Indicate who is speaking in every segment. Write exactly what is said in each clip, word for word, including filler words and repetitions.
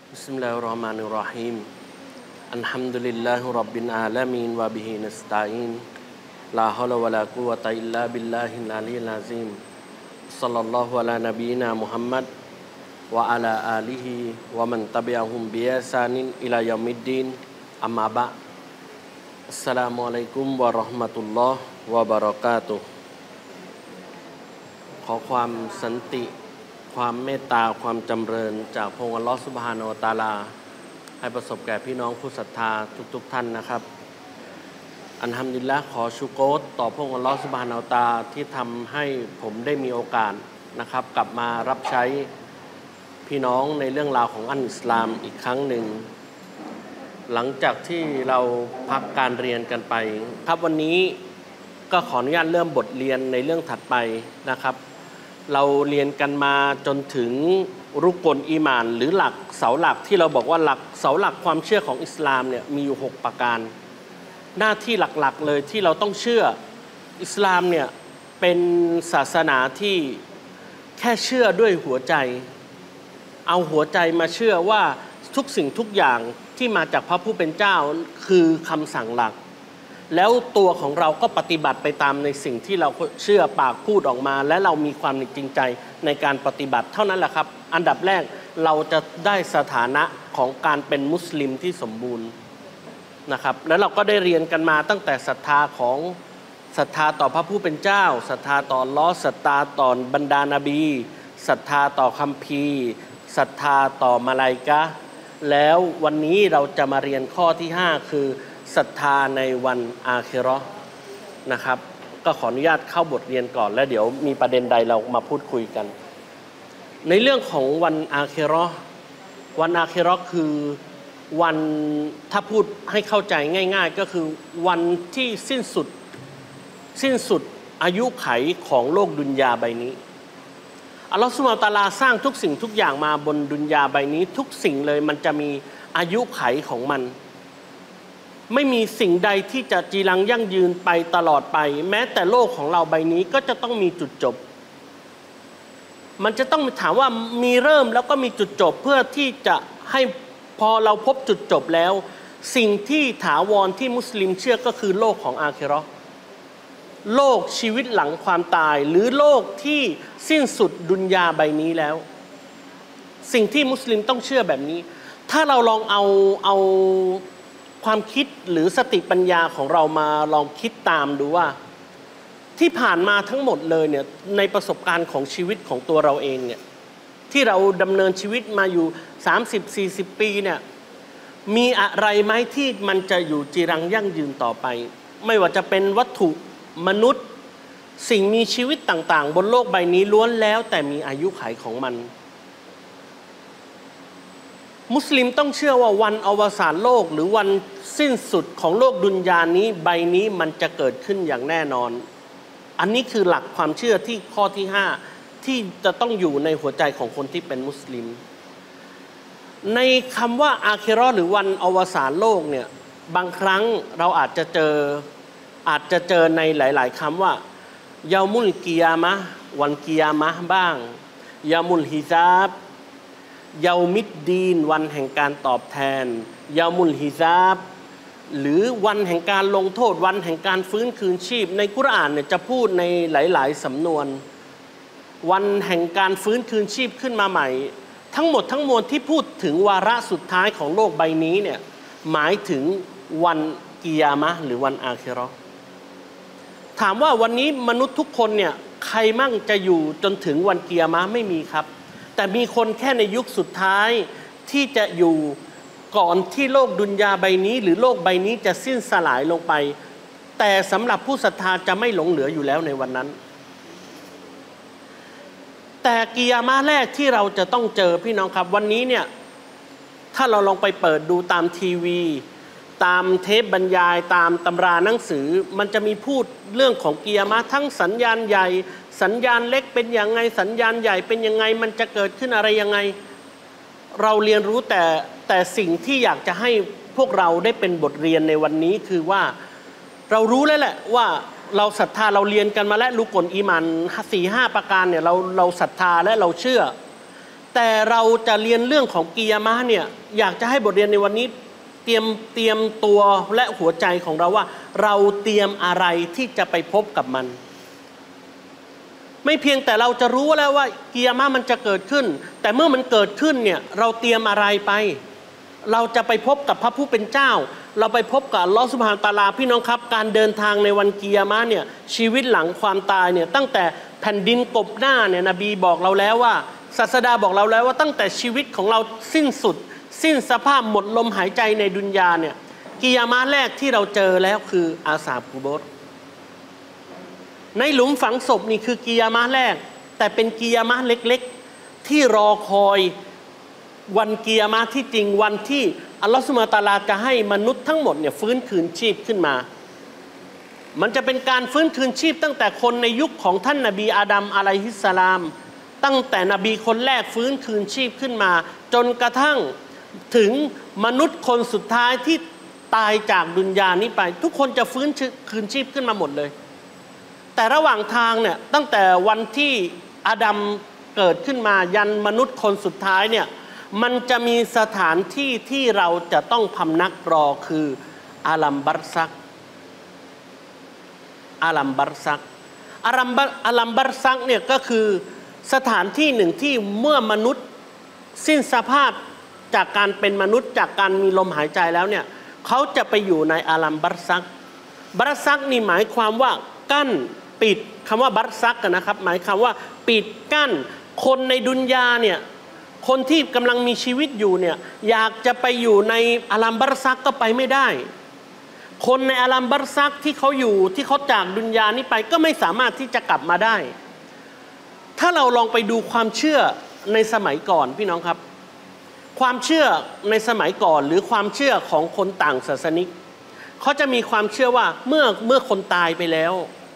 Speaker 1: Bismillahirrahmanirrahim. Alhamdulillahi rabbil alamin wa bihi nasta'in. La haula wa la quwwata illa billahil aliyyil azim. Sallallahu ala nabiyyina Muhammad wa ala alihi wa man tabi'ahum bi ihsanin ila yaumiddin. Amma ba'd. Assalamualaikum warahmatullahi wabarakatuh.ขอความสันติความเมตตาความจำเริญจากพระองค์อัลเลาะห์ซุบฮานะฮูวะตะอาลาให้ประสบแก่พี่น้องผู้ศรัทธาทุกๆท่านนะครับอัลฮัมดุลิลละห์ขอชูโกรต่อพระองค์อัลเลาะห์ซุบฮานะฮูวะตะอาลาที่ทำให้ผมได้มีโอกาสนะครับกลับมารับใช้พี่น้องในเรื่องราวของอันอิสลามอีกครั้งหนึ่งหลังจากที่เราพักการเรียนกันไปครับวันนี้ก็ขออนุญาตเริ่มบทเรียนในเรื่องถัดไปนะครับเราเรียนกันมาจนถึงรุกลอีหม่านหรือหลักเสาหลักที่เราบอกว่าหลักเสาหลักความเชื่อของอิสลามเนี่ยมีอยู่หกประการหน้าที่หลักๆเลยที่เราต้องเชื่ออิสลามเนี่ยเป็นศาสนาที่แค่เชื่อด้วยหัวใจเอาหัวใจมาเชื่อว่าทุกสิ่งทุกอย่างที่มาจากพระผู้เป็นเจ้าคือคำสั่งหลักแล้วตัวของเราก็ปฏิบัติไปตามในสิ่งที่เราเชื่อปากพูดออกมาและเรามีความจริงใจในการปฏิบัติเท่านั้นแหละครับอันดับแรกเราจะได้สถานะของการเป็นมุสลิมที่สมบูรณ์นะครับแล้วเราก็ได้เรียนกันมาตั้งแต่ศรัทธาของศรัทธาต่อพระผู้เป็นเจ้าศรัทธาต่ออัลเลาะห์ศรัทธาต่อบรรดานบีศรัทธาต่อคัมภีร์ศรัทธาต่อมลาอิกะฮ์แล้ววันนี้เราจะมาเรียนข้อที่ห้าคือศรัทธาในวันอาคิเราะห์นะครับก็ขออนุญาตเข้าบทเรียนก่อนแล้วเดี๋ยวมีประเด็นใดเรามาพูดคุยกันในเรื่องของวันอาคิเราะห์วันอาคิเราะห์คือวันถ้าพูดให้เข้าใจง่ายๆก็คือวันที่สิ้นสุดสิ้นสุดอายุไขของโลกดุนยาใบนี้อัลเลาะห์ซุบฮานะฮูวะตะอาลาสร้างทุกสิ่งทุกอย่างมาบนดุนยาใบนี้ทุกสิ่งเลยมันจะมีอายุไขของมันไม่มีสิ่งใดที่จะจีรังยั่งยืนไปตลอดไปแม้แต่โลกของเราใบนี้ก็จะต้องมีจุดจบมันจะต้องถามว่ามีเริ่มแล้วก็มีจุดจบเพื่อที่จะให้พอเราพบจุดจบแล้วสิ่งที่ถาวรที่มุสลิมเชื่อก็คือโลกของอาคิเราะห์โลกชีวิตหลังความตายหรือโลกที่สิ้นสุดดุนยาใบนี้แล้วสิ่งที่มุสลิมต้องเชื่อแบบนี้ถ้าเราลองเอาเอาความคิดหรือสติปัญญาของเรามาลองคิดตามดูว่าที่ผ่านมาทั้งหมดเลยเนี่ยในประสบการณ์ของชีวิตของตัวเราเองเนี่ยที่เราดำเนินชีวิตมาอยู่ สามสิบสี่สิบ ปีเนี่ยมีอะไรไหมที่มันจะอยู่จีรังยั่งยืนต่อไปไม่ว่าจะเป็นวัตถุมนุษย์สิ่งมีชีวิตต่างๆบนโลกใบนี้ล้วนแล้วแต่มีอายุขัยของมันมุสลิมต้องเชื่อว่าวันอวสานโลกหรือวันสิ้นสุดของโลกดุนยานี้ใบนี้มันจะเกิดขึ้นอย่างแน่นอนอันนี้คือหลักความเชื่อที่ข้อที่ห้าที่จะต้องอยู่ในหัวใจของคนที่เป็นมุสลิมในคำว่าอาคิเราะห์หรือวันอวสานโลกเนี่ยบางครั้งเราอาจจะเจออาจจะเจอในหลายๆคำว่ายามุลกิยามะห์วันกิยามะห์บ้างยามุลฮิซาบยามิดดีนวันแห่งการตอบแทนยามุลฮิซาบหรือวันแห่งการลงโทษวันแห่งการฟื้นคืนชีพในกุรอานเนี่ยจะพูดในหลายๆสำนวนวันแห่งการฟื้นคืนชีพขึ้นมาใหม่ทั้งหมดทั้งมวลที่พูดถึงวาระสุดท้ายของโลกใบนี้เนี่ยหมายถึงวันกิยามะห์หรือวันอาคิเราะห์ถามว่าวันนี้มนุษย์ทุกคนเนี่ยใครมั่งจะอยู่จนถึงวันกิยามะห์ไม่มีครับแต่มีคนแค่ในยุคสุดท้ายที่จะอยู่ก่อนที่โลกดุนยาใบนี้หรือโลกใบนี้จะสิ้นสลายลงไปแต่สำหรับผู้ศรัทธาจะไม่หลงเหลืออยู่แล้วในวันนั้นแต่กิยามะห์แรกที่เราจะต้องเจอพี่น้องครับวันนี้เนี่ยถ้าเราลองไปเปิดดูตามทีวีตามเทปบรรยายตามตำราหนังสือมันจะมีพูดเรื่องของกิยามะห์ทั้งสัญญาณใหญ่สัญญาณเล็กเป็นยังไงสัญญาณใหญ่เป็นยังไงมันจะเกิดขึ้นอะไรยังไงเราเรียนรู้แต่แต่สิ่งที่อยากจะให้พวกเราได้เป็นบทเรียนในวันนี้คือว่าเรารู้แล้วแหละว่าเราศรัทธาเราเรียนกันมาแล้วรุกลอีหม่าน สี่ห้า ประการเนี่ยเราเราศรัทธาและเราเชื่อแต่เราจะเรียนเรื่องของกิยามะห์เนี่ยอยากจะให้บทเรียนในวันนี้เตรียมเตรียมตัวและหัวใจของเราว่าเราเตรียมอะไรที่จะไปพบกับมันไม่เพียงแต่เราจะรู้แล้วว่ากิยามะห์มันจะเกิดขึ้นแต่เมื่อมันเกิดขึ้นเนี่ยเราเตรียมอะไรไปเราจะไปพบกับพระผู้เป็นเจ้าเราไปพบกับอัลเลาะห์ซุบฮานะฮูวะตะอาลาพี่น้องครับการเดินทางในวันกิยามะห์เนี่ยชีวิตหลังความตายเนี่ยตั้งแต่แผ่นดินกบหน้าเนี่ยนบีบอกเราแล้วว่าศาสดาบอกเราแล้วว่าตั้งแต่ชีวิตของเราสิ้นสุดสิ้นสภาพหมดลมหายใจในดุนยาเนี่ยกิยามะห์แรกที่เราเจอแล้วคืออาซาบกุโบรในหลุมฝังศพนี่คือกิยามะห์แรกแต่เป็นกิยามะห์เล็กๆที่รอคอยวันกิยามะห์ที่จริงวันที่อัลลอฮฺซุบฮานะฮูวะตะอาลาจะให้มนุษย์ทั้งหมดเนี่ยฟื้นคืนชีพขึ้นมามันจะเป็นการฟื้นคืนชีพตั้งแต่คนในยุคของท่านนบีอาดัมอะลัยฮิสสลามตั้งแต่นบีคนแรกฟื้นคืนชีพขึ้นมาจนกระทั่งถึงมนุษย์คนสุดท้ายที่ตายจากดุนยานี้ไปทุกคนจะฟื้นคืนชีพขึ้นมาหมดเลยแต่ระหว่างทางเนี่ยตั้งแต่วันที่อาดัมเกิดขึ้นมายันมนุษย์คนสุดท้ายเนี่ยมันจะมีสถานที่ที่เราจะต้องพำนักรอคืออาลัมบัรซักอาลัมบัรซักอาลัมบัรอาลัมบัรซักเนี่ยก็คือสถานที่หนึ่งที่เมื่อมนุษย์สิ้นสภาพจากการเป็นมนุษย์จากการมีลมหายใจแล้วเนี่ยเขาจะไปอยู่ในอาลัมบัรซักบัรซักนี่หมายความว่ากั้นปิดคำว่าบัรซักนะครับหมายความว่าปิดกั้นคนในดุนยาเนี่ยคนที่กำลังมีชีวิตอยู่เนี่ยอยากจะไปอยู่ในอาลัมบัรซักก็ไปไม่ได้คนในอาลัมบัรซักที่เขาอยู่ที่เขาจากดุนยานี้ไปก็ไม่สามารถที่จะกลับมาได้ถ้าเราลองไปดูความเชื่อในสมัยก่อนพี่น้องครับความเชื่อในสมัยก่อนหรือความเชื่อของคนต่างศาสนิกเขาจะมีความเชื่อว่าเมื่อเมื่อคนตายไปแล้ว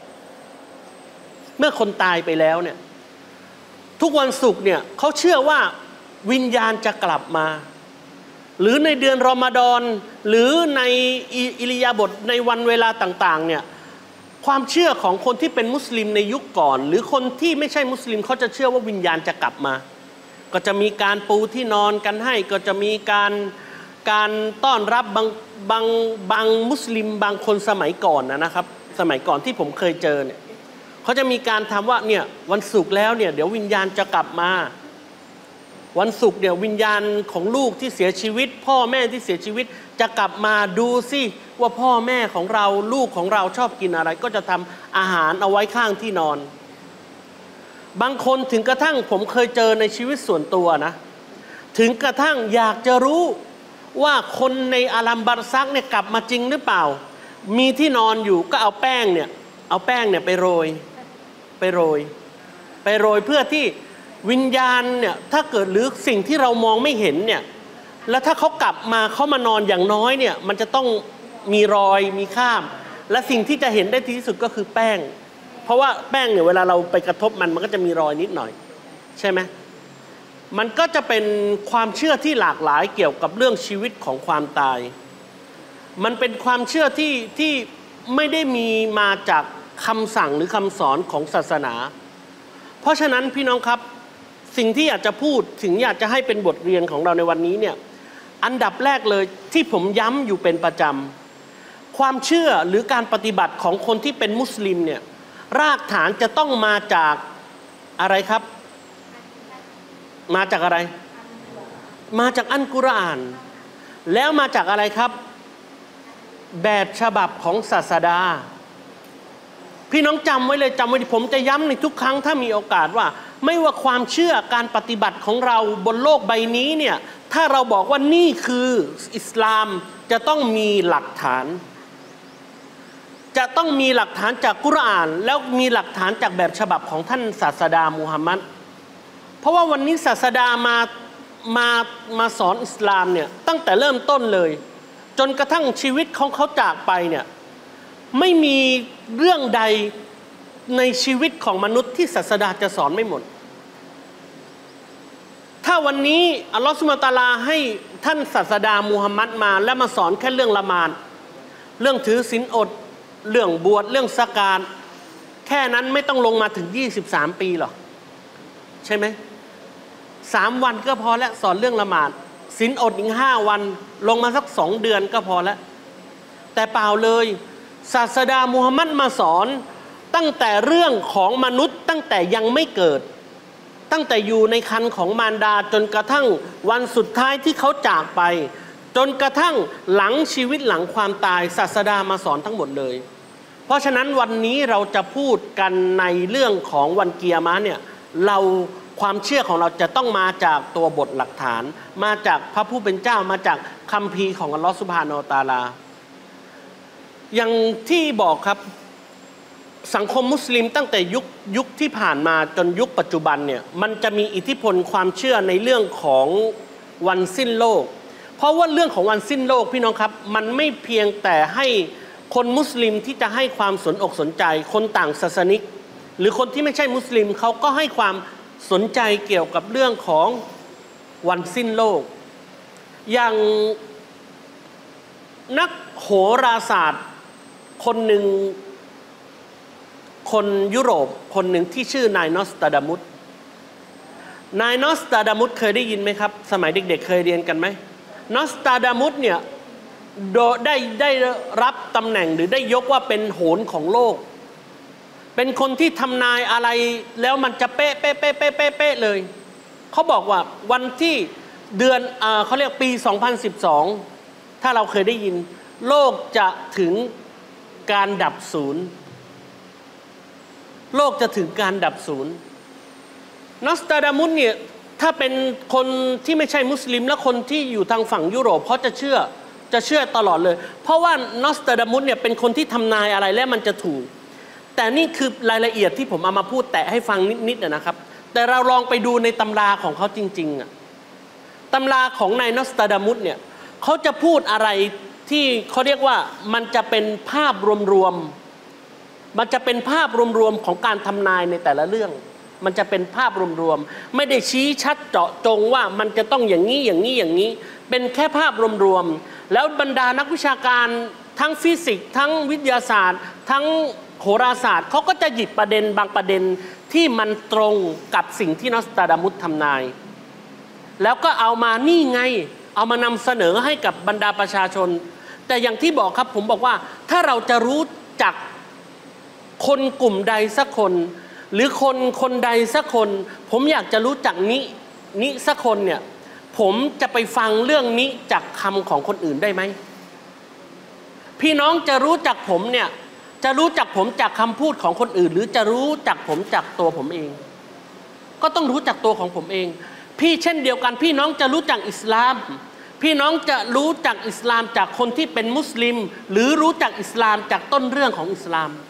Speaker 1: เมื่อคนตายไปแล้วเนี่ยทุกวันศุกร์เนี่ยเขาเชื่อว่าวิญญาณจะกลับมาหรือในเดือนรอมฎอนหรือในอิริยาบถในวันเวลาต่างๆเนี่ยความเชื่อของคนที่เป็นมุสลิมในยุคก่อนหรือคนที่ไม่ใช่มุสลิมเขาจะเชื่อว่าวิญญาณจะกลับมาก็จะมีการปูที่นอนกันให้ก็จะมีการการต้อนรับบางบางบางมุสลิมบางคนสมัยก่อนนะครับสมัยก่อนที่ผมเคยเจอเนี่ยเขาจะมีการทำว่าเนี่ยวันศุกร์แล้วเนี่ยเดี๋ยววิญญาณจะกลับมาวันศุกร์เดี๋ยววิญญาณของลูกที่เสียชีวิตพ่อแม่ที่เสียชีวิตจะกลับมาดูสิว่าพ่อแม่ของเราลูกของเราชอบกินอะไรก็จะทำอาหารเอาไว้ข้างที่นอนบางคนถึงกระทั่งผมเคยเจอในชีวิตส่วนตัวนะถึงกระทั่งอยากจะรู้ว่าคนในอาลัมบัรซักเนี่ยกลับมาจริงหรือเปล่ามีที่นอนอยู่ก็เอาแป้งเนี่ยเอาแป้งเนี่ยไปโรยไปโรยไปโรยเพื่อที่วิญญาณเนี่ยถ้าเกิดหรือสิ่งที่เรามองไม่เห็นเนี่ยแล้วถ้าเขากลับมาเขามานอนอย่างน้อยเนี่ยมันจะต้องมีรอยมีข้ามและสิ่งที่จะเห็นได้ที่สุดก็คือแป้งเพราะว่าแป้งเนี่ยเวลาเราไปกระทบมันมันก็จะมีรอยนิดหน่อยใช่ไหมมันก็จะเป็นความเชื่อที่หลากหลายเกี่ยวกับเรื่องชีวิตของความตายมันเป็นความเชื่อที่ที่ไม่ได้มีมาจากคำสั่งหรือคำสอนของศาสนาเพราะฉะนั้นพี่น้องครับสิ่งที่อยากจะพูดสิ่งอยากจะให้เป็นบทเรียนของเราในวันนี้เนี่ยอันดับแรกเลยที่ผมย้ำอยู่เป็นประจำความเชื่อหรือการปฏิบัติของคนที่เป็นมุสลิมเนี่ยรากฐานจะต้องมาจากอะไรครับมาจากอะไรมาจากอัลกุรอานแล้วมาจากอะไรครับแบบฉบับของศาสดาพี่น้องจำไว้เลยจำไว้ผมจะย้ำในทุกครั้งถ้ามีโอกาสว่าไม่ว่าความเชื่อการปฏิบัติของเราบนโลกใบนี้เนี่ยถ้าเราบอกว่านี่คืออิสลามจะต้องมีหลักฐานจะต้องมีหลักฐานจากกุรอานแล้วมีหลักฐานจากแบบฉบับของท่านศาสดามุฮัมมัดเพราะว่าวันนี้ศาสดามามามาสอนอิสลามเนี่ยตั้งแต่เริ่มต้นเลยจนกระทั่งชีวิตของเขาจากไปเนี่ยไม่มีเรื่องใดในชีวิตของมนุษย์ที่ศาสดาจะสอนไม่หมดถ้าวันนี้อัลลอฮฺซุบฮานะฮูวะตะอาลาให้ท่านศาสดามุฮัมมัดมาและมาสอนแค่เรื่องละหมาดเรื่องถือศีลอดเรื่องบวชเรื่องซะกาตแค่นั้นไม่ต้องลงมาถึงยี่สิบสามปีหรอกใช่ไหมสามวันก็พอแล้วสอนเรื่องละหมาดศีลอดอีกห้าวันลงมาสักสองเดือนก็พอแล้วแต่เปล่าเลยศาสดามูฮัมมัดมาสอนตั้งแต่เรื่องของมนุษย์ตั้งแต่ยังไม่เกิดตั้งแต่อยู่ในครรภ์ของมารดาจนกระทั่งวันสุดท้ายที่เขาจากไปจนกระทั่งหลังชีวิตหลังความตายศาสดามาสอนทั้งหมดเลยเพราะฉะนั้นวันนี้เราจะพูดกันในเรื่องของวันกิยามะห์เนี่ยเราความเชื่อของเราจะต้องมาจากตัวบทหลักฐานมาจากพระผู้เป็นเจ้ามาจากคัมภีร์ของอัลลอฮฺซุบฮานะฮูวะตะอาลาอย่างที่บอกครับสังคมมุสลิมตั้งแต่ยุคยุคที่ผ่านมาจนยุคปัจจุบันเนี่ยมันจะมีอิทธิพลความเชื่อในเรื่องของวันสิ้นโลกเพราะว่าเรื่องของวันสิ้นโลกพี่น้องครับมันไม่เพียงแต่ให้คนมุสลิมที่จะให้ความสนอกสนใจคนต่างศาสนิกหรือคนที่ไม่ใช่มุสลิมเขาก็ให้ความสนใจเกี่ยวกับเรื่องของวันสิ้นโลกอย่างนักโหราศาสตร์คนหนึ่งคนยุโรปคนหนึ่งที่ชื่อนายนอสตราดามุสนายนอสตราดามุสเคยได้ยินไหมครับสมัยเด็กๆเคยเรียนกันไหมนอสตราดามุสเนี่ยได้ได้รับตำแหน่งหรือได้ยกว่าเป็นโหรของโลกเป็นคนที่ทำนายอะไรแล้วมันจะเป๊ะเป๊ะเป๊ะเป๊ะเป๊ะเป๊ะเลยเขาบอกว่าวันที่เดือนอ่าเขาเรียกปีสองพันสิบสองถ้าเราเคยได้ยินโลกจะถึงการดับศูนย์โลกจะถึงการดับศูนย์นอสตราดามุสเนี่ยถ้าเป็นคนที่ไม่ใช่มุสลิมและคนที่อยู่ทางฝั่งยุโรปเขาจะเชื่อจะเชื่อตลอดเลยเพราะว่านอสตราดามุสเนี่ยเป็นคนที่ทำนายอะไรแล้วมันจะถูกแต่นี่คือรายละเอียดที่ผมเอามาพูดแตะให้ฟังนิดๆนะครับแต่เราลองไปดูในตำราของเขาจริงๆอะตำราของนายนอสตราดามุสเนี่ยเขาจะพูดอะไรที่เขาเรียกว่ามันจะเป็นภาพรวมๆมันจะเป็นภาพรวมๆของการทำนายในแต่ละเรื่องมันจะเป็นภาพรวมๆไม่ได้ชี้ชัดเจาะจงว่ามันจะต้องอย่างนี้อย่างนี้อย่างนี้เป็นแค่ภาพรวมๆแล้วบรรดานักวิชาการทั้งฟิสิกส์ทั้งวิทยาศาสตร์ทั้งโหราศาสตร์เขาก็จะหยิบประเด็นบางประเด็นที่มันตรงกับสิ่งที่นอสตราดามุสทำนายแล้วก็เอามานี่ไงเอามานำเสนอให้กับบรรดาประชาชนแต่อย่างที่บอกครับผมบอกว่าถ้าเราจะรู้จักคนกลุ่มใดสักคนหรือคนคนใดสักคนผมอยากจะรู้จักนินิสักคนเนี่ยผมจะไปฟังเรื่องนี้จากคำของคนอื่นได้ไหมพี่น้องจะรู้จักผมเนี่ยจะรู้จักผมจากคำพูดของคนอื่นหรือจะรู้จักผมจากตัวผมเองก็ต้องรู้จักตัวของผมเองพี่เช่นเดียวกันพี่น้องจะรู้จักอิสลามพี่น้องจะรู้จักอิสลามจากคนที่เป็นมุสลิมหรือรู้จักอิสลามจากต้นเรื่องของอิสลาม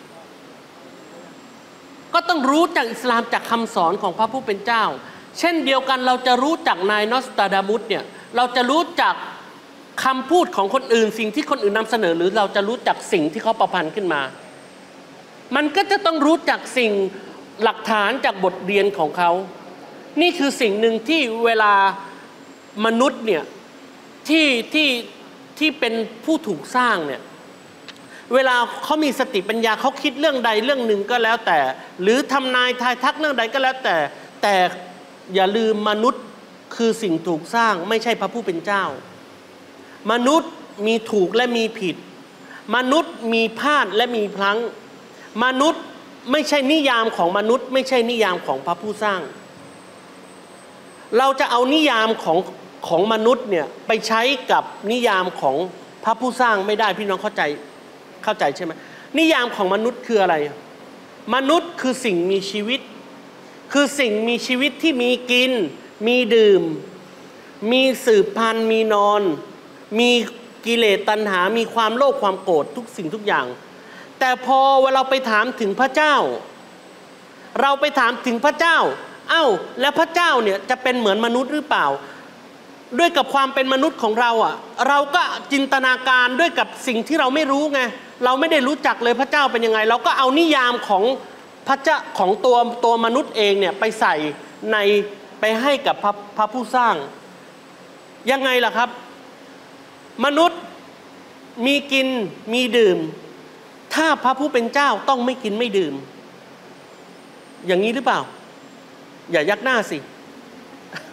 Speaker 1: ก็ต้องรู้จักอิสลามจากคำสอนของพระผู้เป็นเจ้าเช่นเดียวกันเราจะรู้จักนายนอสตราดามุสเนี่ยเราจะรู้จักคำพูดของคนอื่นสิ่งที่คนอื่นนำเสนอหรือเราจะรู้จักสิ่งที่เขาประพันธ์ขึ้นมามันก็จะต้องรู้จักสิ่งหลักฐานจากบทเรียนของเขานี่คือสิ่งหนึ่งที่เวลามนุษย์เนี่ยที่ที่ที่เป็นผู้ถูกสร้างเนี่ยเวลาเขามีสติปัญญาเขาคิดเรื่องใดเรื่องหนึ่งก็แล้วแต่หรือทำนายทายทักเรื่องใดก็แล้วแต่แต่อย่าลืมมนุษย์คือสิ่งถูกสร้างไม่ใช่พระผู้เป็นเจ้ามนุษย์มีถูกและมีผิดมนุษย์มีพลาดและมีพลั้งมนุษย์ไม่ใช่นิยามของมนุษย์ไม่ใช่นิยามของพระผู้สร้างเราจะเอานิยามของของมนุษย์เนี่ยไปใช้กับนิยามของพระผู้สร้างไม่ได้พี่น้องเข้าใจเข้าใจใช่ไหมนิยามของมนุษย์คืออะไรมนุษย์คือสิ่งมีชีวิตคือสิ่งมีชีวิตที่มีกินมีดื่มมีสืบพันธุ์มีนอนมีกิเลสตัณหามีความโลภความโกรธทุกสิ่งทุกอย่างแต่พอเวลาเราไปถามถึงพระเจ้าเราไปถามถึงพระเจ้าเอ้าแล้วพระเจ้าเนี่ยจะเป็นเหมือนมนุษย์หรือเปล่าด้วยกับความเป็นมนุษย์ของเราอ่ะเราก็จินตนาการด้วยกับสิ่งที่เราไม่รู้ไงเราไม่ได้รู้จักเลยพระเจ้าเป็นยังไงเราก็เอานิยามของพระเจ้าของตัวตัวมนุษย์เองเนี่ยไปใส่ในไปให้กับพระพระผู้สร้างยังไงล่ะครับมนุษย์มีกินมีดื่มถ้าพระผู้เป็นเจ้าต้องไม่กินไม่ดื่มอย่างนี้หรือเปล่าอย่ายักหน้าสิ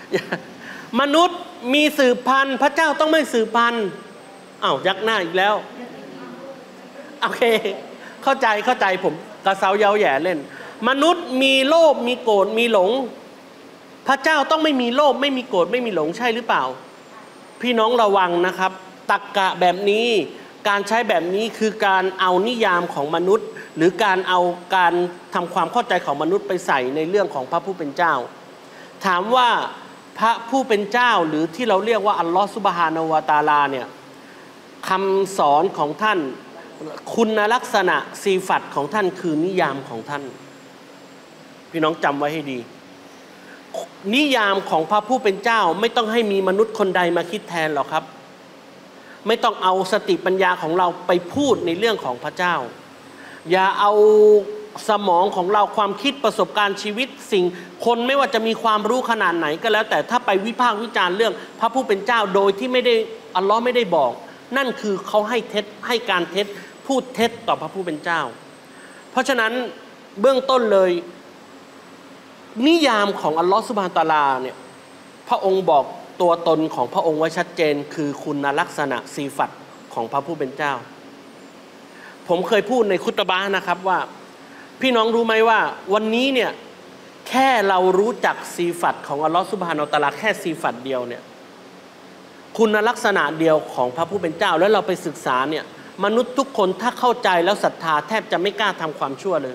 Speaker 1: มนุษย์มีสืบพันธุ์พระเจ้าต้องไม่สืบพันธุ์อ้าวยักหน้าอีกแล้วโอเคเข้าใจเข้าใจผมกระเซาเย้าแย่เล่นมนุษย์มีโลภมีโกรธมีหลงพระเจ้าต้องไม่มีโลภไม่มีโกรธไม่มีหลงใช่หรือเปล่าพี่น้องระวังนะครับตรรกะแบบนี้การใช้แบบนี้คือการเอานิยามของมนุษย์หรือการเอาการทำความเข้าใจของมนุษย์ไปใส่ในเรื่องของพระผู้เป็นเจ้าถามว่าพระผู้เป็นเจ้าหรือที่เราเรียกว่าอัลลอฮฺซุบฮานะฮูวะตะอาลาเนี่ยคำสอนของท่านคุณลักษณะซีฟัตของท่านคือนิยามของท่านพี่น้องจำไว้ให้ดีนิยามของพระผู้เป็นเจ้าไม่ต้องให้มีมนุษย์คนใดมาคิดแทนหรอกครับไม่ต้องเอาสติปัญญาของเราไปพูดในเรื่องของพระเจ้าอย่าเอาสมองของเราความคิดประสบการณ์ชีวิตสิ่งคนไม่ว่าจะมีความรู้ขนาดไหนก็แล้วแต่ถ้าไปวิพากษ์วิจารณ์เรื่องพระผู้เป็นเจ้าโดยที่ไม่ได้อัลลอฮ์ไม่ได้บอกนั่นคือเขาให้เท็จให้การเท็จพูดเท็จต่อพระผู้เป็นเจ้าเพราะฉะนั้นเบื้องต้นเลยนิยามของอัลลอฮฺซุบฮานะฮูวะตะอาลาเนี่ยพระองค์บอกตัวตนของพระองค์ไว้ชัดเจนคือคุณลักษณะซีฟัตของพระผู้เป็นเจ้าผมเคยพูดในคุตบะห์นะครับว่าพี่น้องรู้ไหมว่าวันนี้เนี่ยแค่เรารู้จักซีฟัตของอัลลอฮฺซุบฮานะฮูวะตะอาลาแค่ซีฟัตเดียวเนี่ยคุณลักษณะเดียวของพระผู้เป็นเจ้าแล้วเราไปศึกษาเนี่ยมนุษย์ทุกคนถ้าเข้าใจแล้วศรัทธาแทบจะไม่กล้าทำความชั่วเลย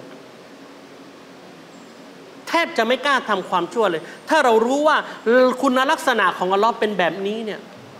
Speaker 1: แทบจะไม่กล้าทำความชั่วเลยถ้าเรารู้ว่าคุณลักษณะของอัลลอฮ์เป็นแบบนี้เนี่ย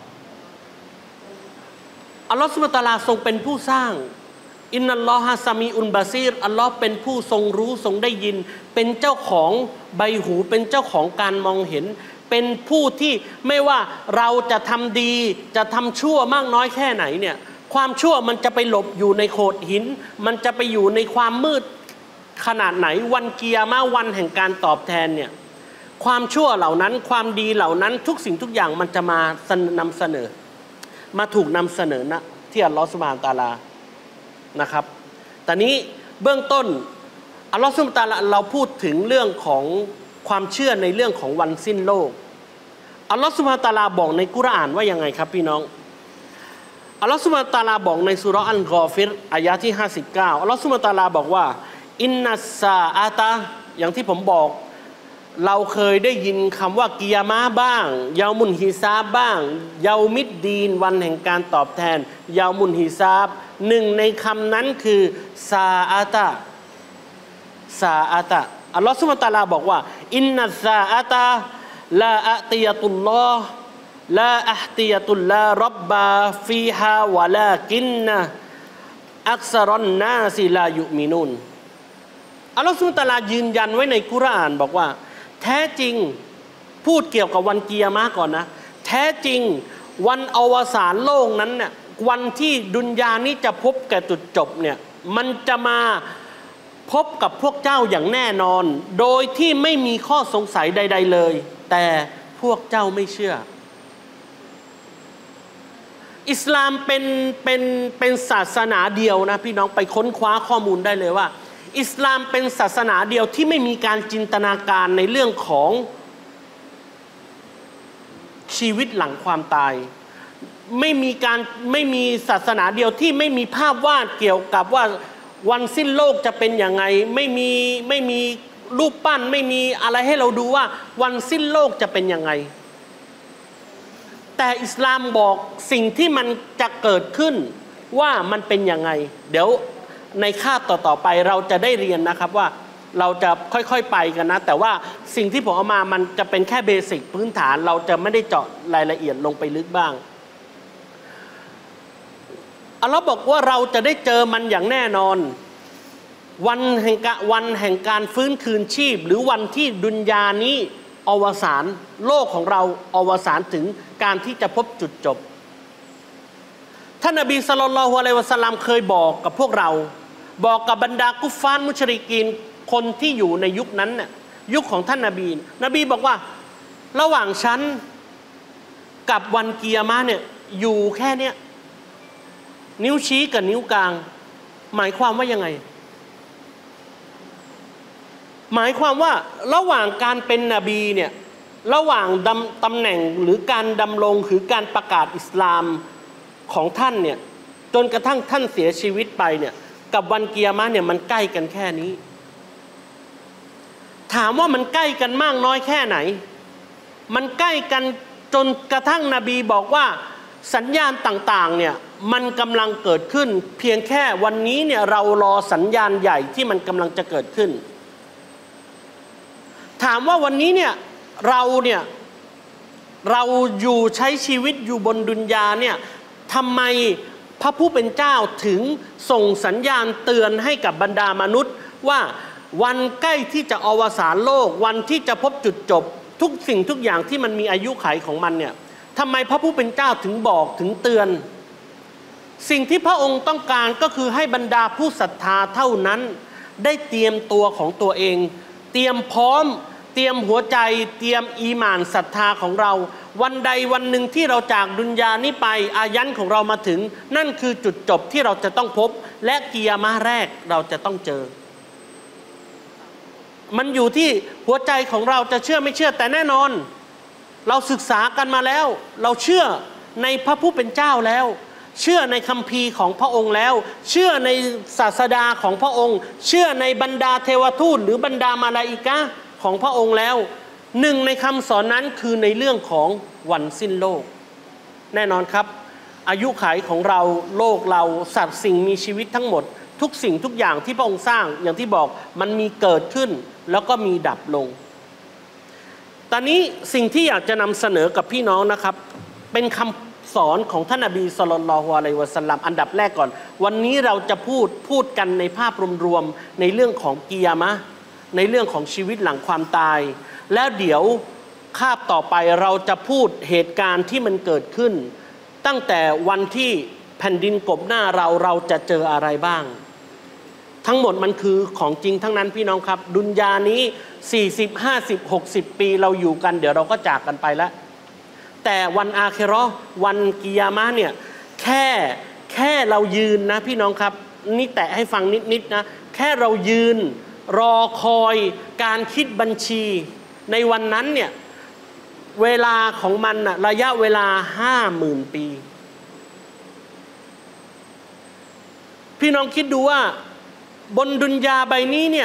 Speaker 1: อัลลอฮ์ซุบฮานะฮูวะตะอาลาทรงเป็นผู้สร้างอินนัลลอฮะซามีอุนบาซีรอัลลอฮ์เป็นผู้ทรงรู้ทรงได้ยินเป็นเจ้าของใบหูเป็นเจ้าของการมองเห็นเป็นผู้ที่ไม่ว่าเราจะทำดีจะทำชั่วมากน้อยแค่ไหนเนี่ยความชั่วมันจะไปหลบอยู่ในโขดหินมันจะไปอยู่ในความมืดขนาดไหนวันกิยามะฮ์วันแห่งการตอบแทนเนี่ยความชั่วเหล่านั้นความดีเหล่านั้นทุกสิ่งทุกอย่างมันจะมานำเสนอมาถูกนำเสนอนะที่อัลลอฮฺซุบฮานะฮูวะตะอาลานะครับแต่นี้เบื้องต้นอัลลอฮฺซุบฮานะฮูวะตะอาลาเราพูดถึงเรื่องของความเชื่อในเรื่องของวันสิ้นโลกอัลลอฮฺซุบฮานะฮูวะตะอาลาบอกในกุรอานว่ายังไงครับพี่น้องอัลลอฮฺซุบฮานะฮูวะตะอาลาบอกในซูเราะห์อัลกอฟิรอายะที่ห้าสิบเก้าอัลลอฮฺซุบฮานะฮูวะตะอาลาบอกว่าอินนัสซาอะตะอย่างที่ผมบอกเราเคยได้ยินคำว่ากิยามะฮ์บ้างยามุนฮิซาบบ้างยามิดดีนวันแห่งการตอบแทนยามุนฮิซาบหนึ่งในคำนั้นคือซาอะตะซาอะตะอัลลอฮฺซุบฮานะฮูวะตะอาลาบอกว่าอินนัสซาอะตะลาอะติยะตุลลอฮ์ลาอะห์ติยะตุลลารับบาฟีฮาวะลากินนะอักษรอนนาซิลายุมินุนอัลลอฮฺซุบฮานะฮูวะตะอาลายืนยันไว้ในกุรอานบอกว่าแท้จริงพูดเกี่ยวกับวันกิยามะฮ์ก่อนนะแท้จริงวันอวสานโลกนั้นเนี่ยวันที่ดุนยานี้จะพบแก่จุดจบเนี่ยมันจะมาพบกับพวกเจ้าอย่างแน่นอนโดยที่ไม่มีข้อสงสัยใดๆเลยแต่พวกเจ้าไม่เชื่ออิสลามเป็นเป็นเป็นศาสนาเดียวนะพี่น้องไปค้นคว้าข้อมูลได้เลยว่าอิสลามเป็นศาสนาเดียวที่ไม่มีการจินตนาการในเรื่องของชีวิตหลังความตายไม่มีการไม่มีศาสนาเดียวที่ไม่มีภาพวาดเกี่ยวกับว่าวันสิ้นโลกจะเป็นยังไงไม่มีไม่มีรูปปั้นไม่มีอะไรให้เราดูว่าวันสิ้นโลกจะเป็นยังไงแต่อิสลามบอกสิ่งที่มันจะเกิดขึ้นว่ามันเป็นยังไงเดี๋ยวในคาบต่อๆไปเราจะได้เรียนนะครับว่าเราจะค่อยๆไปกันนะแต่ว่าสิ่งที่ผมเอามามันจะเป็นแค่เบสิกพื้นฐานเราจะไม่ได้เจาะรายละเอียดลงไปลึกบ้างอัลลอฮ์บอกว่าเราจะได้เจอมันอย่างแน่นอนวันแห่งการวันแห่งการฟื้นคืนชีพหรือวันที่ดุนยานี้อวสานโลกของเราอวสานถึงการที่จะพบจุดจบท่านนบีศ็อลลัลลอฮุอะลัยฮิวะซัลลัมเคยบอกกับพวกเราบอกกับบรรดากุฟฟาร์มุชริกีนคนที่อยู่ในยุคนั้นน่ะยุคของท่านนบีนบีบอกว่าระหว่างฉันกับวันกิยามะฮ์เนี่ยอยู่แค่เนี้ยนิ้วชี้กับนิ้วกลางหมายความว่ายังไงหมายความว่าระหว่างการเป็นนบีเนี่ยระหว่างดำตำแหน่งหรือการดำรงหรือการประกาศอิสลามของท่านเนี่ยจนกระทั่งท่านเสียชีวิตไปเนี่ยกับวันกิยามะห์เนี่ยมันใกล้กันแค่นี้ถามว่ามันใกล้กันมากน้อยแค่ไหนมันใกล้กันจนกระทั่งนบีบอกว่าสัญญาณต่างๆเนี่ยมันกำลังเกิดขึ้นเพียงแค่วันนี้เนี่ยเรารอสัญญาณใหญ่ที่มันกำลังจะเกิดขึ้นถามว่าวันนี้เนี่ยเราเนี่ยเราอยู่ใช้ชีวิตอยู่บนดุนยาเนี่ยทำไมพระผู้เป็นเจ้าถึงส่งสัญญาณเตือนให้กับบรรดามนุษย์ว่าวันใกล้ที่จะอวสานโลกวันที่จะพบจุดจบทุกสิ่งทุกอย่างที่มันมีอายุขัยของมันเนี่ยทำไมพระผู้เป็นเจ้าถึงบอกถึงเตือนสิ่งที่พระองค์ต้องการก็คือให้บรรดาผู้ศรัทธาเท่านั้นได้เตรียมตัวของตัวเองเตรียมพร้อมเตรียมหัวใจเตรียมอีหม่านศรัทธาของเราวันใดวันหนึ่งที่เราจากดุนยานี้ไปอายันของเรามาถึงนั่นคือจุดจบที่เราจะต้องพบและกิยามะห์แรกเราจะต้องเจอมันอยู่ที่หัวใจของเราจะเชื่อไม่เชื่อแต่แน่นอนเราศึกษากันมาแล้วเราเชื่อในพระผู้เป็นเจ้าแล้วเชื่อในคัมภีร์ของพระองค์แล้วเชื่อในศาสดาของพระองค์เชื่อในบรรดาเทวทูตหรือบรรดามาลาอิกะฮ์ของพระองค์แล้วหนึ่งในคำสอนนั้นคือในเรื่องของวันสิ้นโลกแน่นอนครับอายุขัยของเราโลกเราสัตว์สิ่งมีชีวิตทั้งหมดทุกสิ่งทุกอย่างที่พระองค์สร้างอย่างที่บอกมันมีเกิดขึ้นแล้วก็มีดับลงตอนนี้สิ่งที่อยากจะนำเสนอกับพี่น้องนะครับเป็นคำสอนของท่านนบีศ็อลลัลลอฮุอะลัยฮิวะซัลลัมอันดับแรกก่อนวันนี้เราจะพูดพูดกันในภาพรวมๆในเรื่องของกิยามะห์ในเรื่องของชีวิตหลังความตายแล้วเดี๋ยวคาบต่อไปเราจะพูดเหตุการณ์ที่มันเกิดขึ้นตั้งแต่วันที่แผ่นดินกบหน้าเราเราจะเจออะไรบ้างทั้งหมดมันคือของจริงทั้งนั้นพี่น้องครับดุนยานี้สี่สิบ ห้าสิบ หกสิบปีเราอยู่กันเดี๋ยวเราก็จากกันไปแล้วแต่วันอาคิเราะห์วันกิยามะห์เนี่ยแค่แค่เรายืนนะพี่น้องครับนี่แตะให้ฟังนิดๆนะแค่เรายืนรอคอยการคิดบัญชีในวันนั้นเนี่ยเวลาของมันน่ะระยะเวลาห้าหมื่นปีพี่น้องคิดดูว่าบนดุนยาใบนี้เนี่ย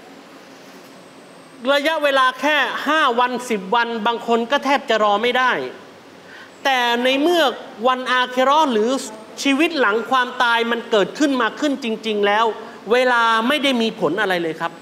Speaker 1: ระยะเวลาแค่ห้าวันสิบวันบางคนก็แทบจะรอไม่ได้แต่ในเมื่อวันอาคิเราะห์หรือชีวิตหลังความตายมันเกิดขึ้นมาขึ้นจริงๆแล้วเวลาไม่ได้มีผลอะไรเลยครับ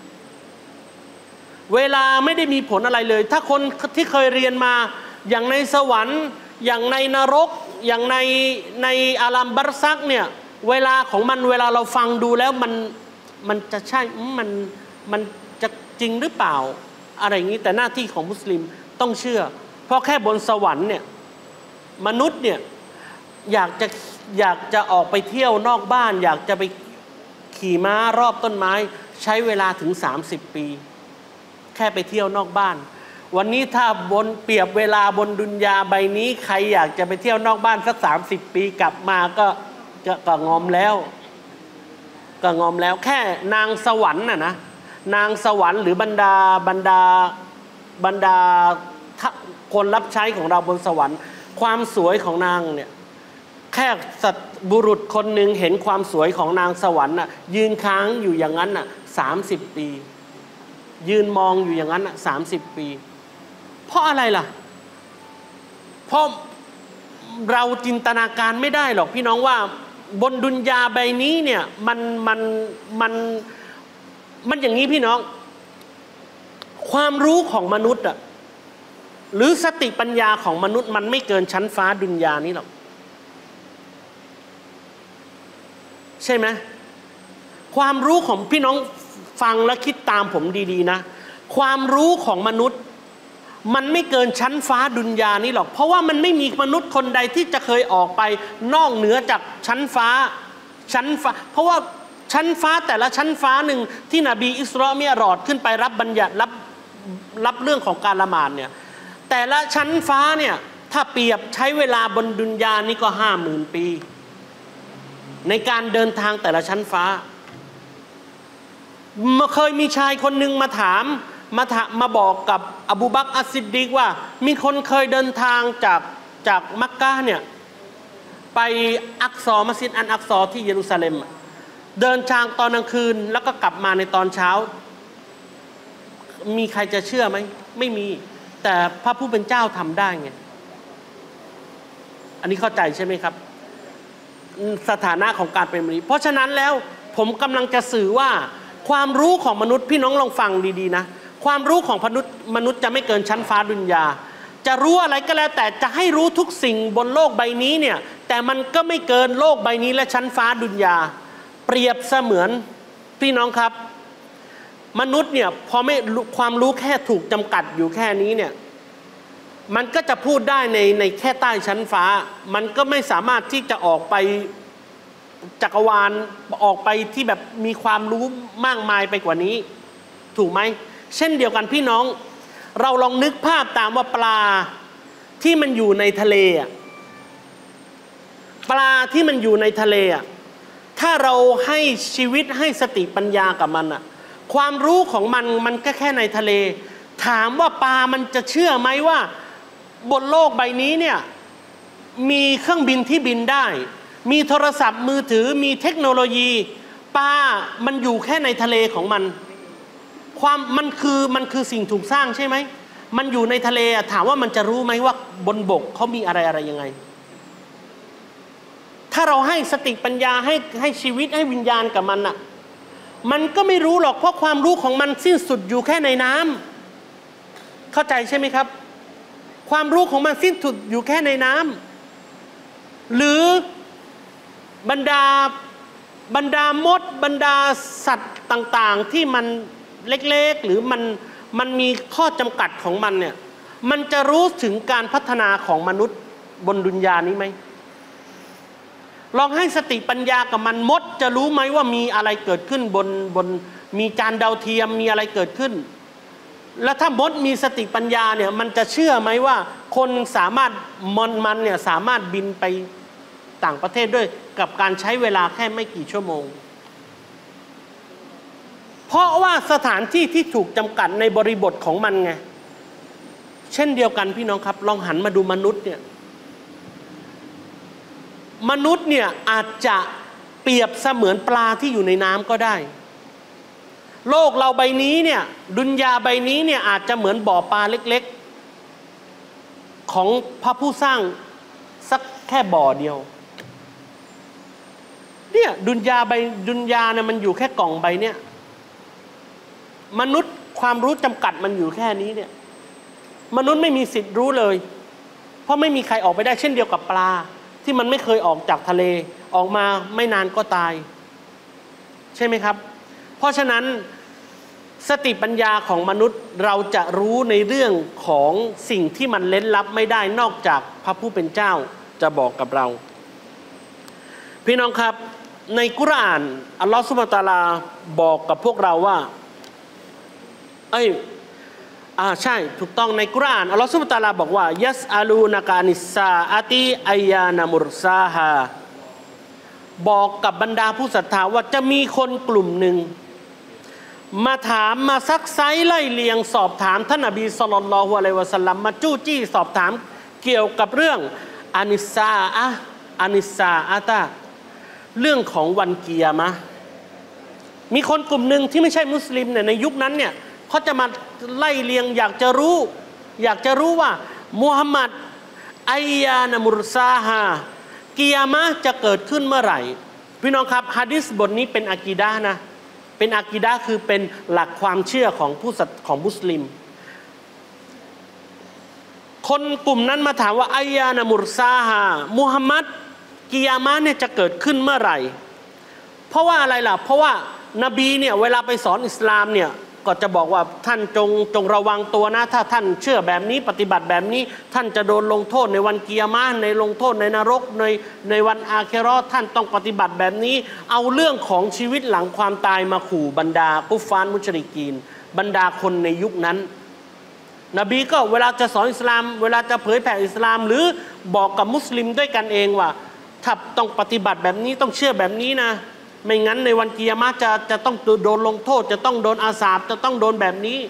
Speaker 1: เวลาไม่ได้มีผลอะไรเลยถ้าคนที่เคยเรียนมาอย่างในสวรรค์อย่างในนรกอย่างในในอาลัมบัรซักเนี่ยเวลาของมันเวลาเราฟังดูแล้วมันมันจะใช่มันมันจะจริงหรือเปล่าอะไรอย่างนี้แต่หน้าที่ของมุสลิมต้องเชื่อเพราะแค่บนสวรรค์เนี่ยมนุษย์เนี่ยอยากจะอยากจะออกไปเที่ยวนอกบ้านอยากจะไปขี่ม้ารอบต้นไม้ใช้เวลาถึงสามสิบปีแค่ไปเที่ยวนอกบ้านวันนี้ถ้าบนเปรียบเวลาบนดุนยาใบนี้ใครอยากจะไปเที่ยวนอกบ้านสักสามสิบปีกลับมาก็ก็ก็งอมแล้วก็งอมแล้วแค่นางสวรรค์น่ะนะนางสวรรค์หรือบรรดาบรรดาบรรดาคนรับใช้ของเราบนสวรรค์ความสวยของนางเนี่ยแค่สัตบุรุษคนหนึ่งเห็นความสวยของนางสวรรค์น่ะยืนค้างอยู่อย่างนั้นน่ะสามสิบปียืนมองอยู่อย่างนั้นน่ะสามสิบปีเพราะอะไรล่ะเพราะเราจินตนาการไม่ได้หรอกพี่น้องว่าบนดุนยาใบนี้เนี่ยมันมันมันมันอย่างนี้พี่น้องความรู้ของมนุษย์อ่ะหรือสติปัญญาของมนุษย์มันไม่เกินชั้นฟ้าดุนยานี้หรอกใช่ไหมความรู้ของพี่น้องฟังและคิดตามผมดีๆนะความรู้ของมนุษย์มันไม่เกินชั้นฟ้าดุนยานี้หรอกเพราะว่ามันไม่มีมนุษย์คนใดที่จะเคยออกไปนอกเหนือจากชั้นฟ้าชั้นฟ้าเพราะว่าชั้นฟ้าแต่ละชั้นฟ้าหนึ่งที่นบีอิสรามิอ์รอจขึ้นไปรับบัญญัติรับรับเรื่องของการละหมาดเนี่ยแต่ละชั้นฟ้าเนี่ยถ้าเปรียบใช้เวลาบนดุนยานี้ก็ห้าหมื่นปีในการเดินทางแต่ละชั้นฟ้าเคยมีชายคนหนึ่งมาถามมาถมาบอกกับอบูบักร อัสซิดดีกว่ามีคนเคยเดินทางจากจากมักกะฮ์เนี่ยไปอักซอมัสยิดอันอักซอที่เยรูซาเล็มเดินทางตอนกลางคืนแล้วก็กลับมาในตอนเช้ามีใครจะเชื่อไหมไม่มีแต่พระผู้เป็นเจ้าทำได้ไงอันนี้เข้าใจใช่ไหมครับสถานะของการเป็นมนุษย์เพราะฉะนั้นแล้วผมกำลังจะสื่อว่าความรู้ของมนุษย์พี่น้องลองฟังดีๆนะความรู้ของมนุษย์มนุษย์จะไม่เกินชั้นฟ้าดุนยาจะรู้อะไรก็แล้วแต่จะให้รู้ทุกสิ่งบนโลกใบนี้เนี่ยแต่มันก็ไม่เกินโลกใบนี้และชั้นฟ้าดุนยาเปรียบเสมือนพี่น้องครับมนุษย์เนี่ยพอไม่ความรู้แค่ถูกจำกัดอยู่แค่นี้เนี่ยมันก็จะพูดได้ในในแค่ใต้ชั้นฟ้ามันก็ไม่สามารถที่จะออกไปจักรวาลออกไปที่แบบมีความรู้มากมายไปกว่านี้ถูกไหมเช่นเดียวกันพี่น้องเราลองนึกภาพตามว่าปลาที่มันอยู่ในทะเลอ่ะปลาที่มันอยู่ในทะเลอ่ะถ้าเราให้ชีวิตให้สติปัญญากับมันอ่ะความรู้ของมันมันก็แค่ในทะเลถามว่าปลามันจะเชื่อไหมว่าบนโลกใบนี้เนี่ยมีเครื่องบินที่บินได้มีโทรศัพท์มือถือมีเทคโนโลยีปลามันอยู่แค่ในทะเลของมันความมันคือมันคือสิ่งถูกสร้างใช่ไหมมันอยู่ในทะเลถามว่ามันจะรู้ไหมว่าบนบกเขามีอะไรอะไรยังไงถ้าเราให้สติปัญญาให้ให้ชีวิตให้วิญญาณกับมันอ่ะมันก็ไม่รู้หรอกเพราะความรู้ของมันสิ้นสุดอยู่แค่ในน้ำเข้าใจใช่ไหมครับความรู้ของมันสิ้นสุดอยู่แค่ในน้ำหรือบรรดาบรรดามดบรรดาสัตว์ต่างๆที่มันเล็กๆหรือมันมันมีข้อจำกัดของมันเนี่ยมันจะรู้ถึงการพัฒนาของมนุษย์บนดุนยานี้ไหมลองให้สติปัญญากับมันมดจะรู้ไหมว่ามีอะไรเกิดขึ้นบนบนมีจานดาวเทียมมีอะไรเกิดขึ้นแล้วถ้ามดมีสติปัญญาเนี่ยมันจะเชื่อไหมว่าคนสามารถมันมันเนี่ยสามารถบินไปต่างประเทศด้วยกับการใช้เวลาแค่ไม่กี่ชั่วโมงเพราะว่าสถานที่ที่ถูกจำกัดในบริบทของมันไงเช่นเดียวกันพี่น้องครับลองหันมาดูมนุษย์เนี่ยมนุษย์เนี่ยอาจจะเปรียบเสมือนปลาที่อยู่ในน้ำก็ได้โลกเราใบนี้เนี่ยดุนยาใบนี้เนี่ยอาจจะเหมือนบ่อปลาเล็กๆของพระผู้สร้างสักแค่บ่อเดียวเนี่ยดุนยาใบดุนยาเนี่ยมันอยู่แค่กล่องใบเนี่ยมนุษย์ความรู้จำกัดมันอยู่แค่นี้เนี่ยมนุษย์ไม่มีสิทธิ์รู้เลยเพราะไม่มีใครออกไปได้เช่นเดียวกับปลาที่มันไม่เคยออกจากทะเลออกมาไม่นานก็ตายใช่ไหมครับเพราะฉะนั้นสติปัญญาของมนุษย์เราจะรู้ในเรื่องของสิ่งที่มันเล้นลับไม่ได้นอกจากพระผู้เป็นเจ้าจะบอกกับเราพี่น้องครับในกุรอานอัลลอฮฺซุบฮานะฮูวะตะอาลาบอกกับพวกเราว่าเอ้ยอ่าใช่ถูกต้องในกุรอานอัลลอฮฺซุบฮานะฮูวะตะอาลาบอกว่ายัสอาลูนะกานิสซาอะติอัยยานะมุรซาฮาบอกกับบรรดาผู้ศรัทธาว่าจะมีคนกลุ่มหนึ่งมาถามมาซักไซไล่เลียงสอบถามท่านนบีศ็อลลัลลอฮุอะลัยฮิวะซัลลัมมาจู้จี้สอบถามเกี่ยวกับเรื่องอานิสซาอะอานิสซาอะตาเรื่องของวันกิยามะห์มีคนกลุ่มหนึ่งที่ไม่ใช่มุสลิมเนี่ยในยุคนั้นเนี่ยเขาจะมาไล่เลียงอยากจะรู้อยากจะรู้ว่ามุฮัมมัดอัยยานะมุรซาฮากิยามะห์จะเกิดขึ้นเมื่อไหร่พี่น้องครับหะดีษบทนี้เป็นอะกีดะห์นะเป็นอะกีดะห์คือเป็นหลักความเชื่อของผู้ของมุสลิมคนกลุ่มนั้นมาถามว่าอัยยานะมุรซาฮามุฮัมมัดกิยามะห์เนี่ยจะเกิดขึ้นเมื่อไหร่เพราะว่าอะไรล่ะเพราะว่านบีเนี่ยเวลาไปสอนอิสลามเนี่ยก็จะบอกว่าท่านจงจงระวังตัวนะถ้าท่านเชื่อแบบนี้ปฏิบัติแบบนี้ท่านจะโดนลงโทษในวันกิยามะห์ในลงโทษในนรกในในวันอาคิเราะห์ท่านต้องปฏิบัติแบบนี้เอาเรื่องของชีวิตหลังความตายมาขู่บรรดากุฟฟาร์มุชริกีนบรรดาคนในยุคนั้นนบีก็เวลาจะสอนอิสลามเวลาจะเผยแผ่อิสลามหรือบอกกับมุสลิมด้วยกันเองว่าถ้าต้องปฏิบัติแบบนี้ต้องเชื่อแบบนี้นะไม่งั้นในวันกิยามะห์จะจะต้องโดนลงโทษจะต้องโดนอาสาบจะต้องโดนแบบนี้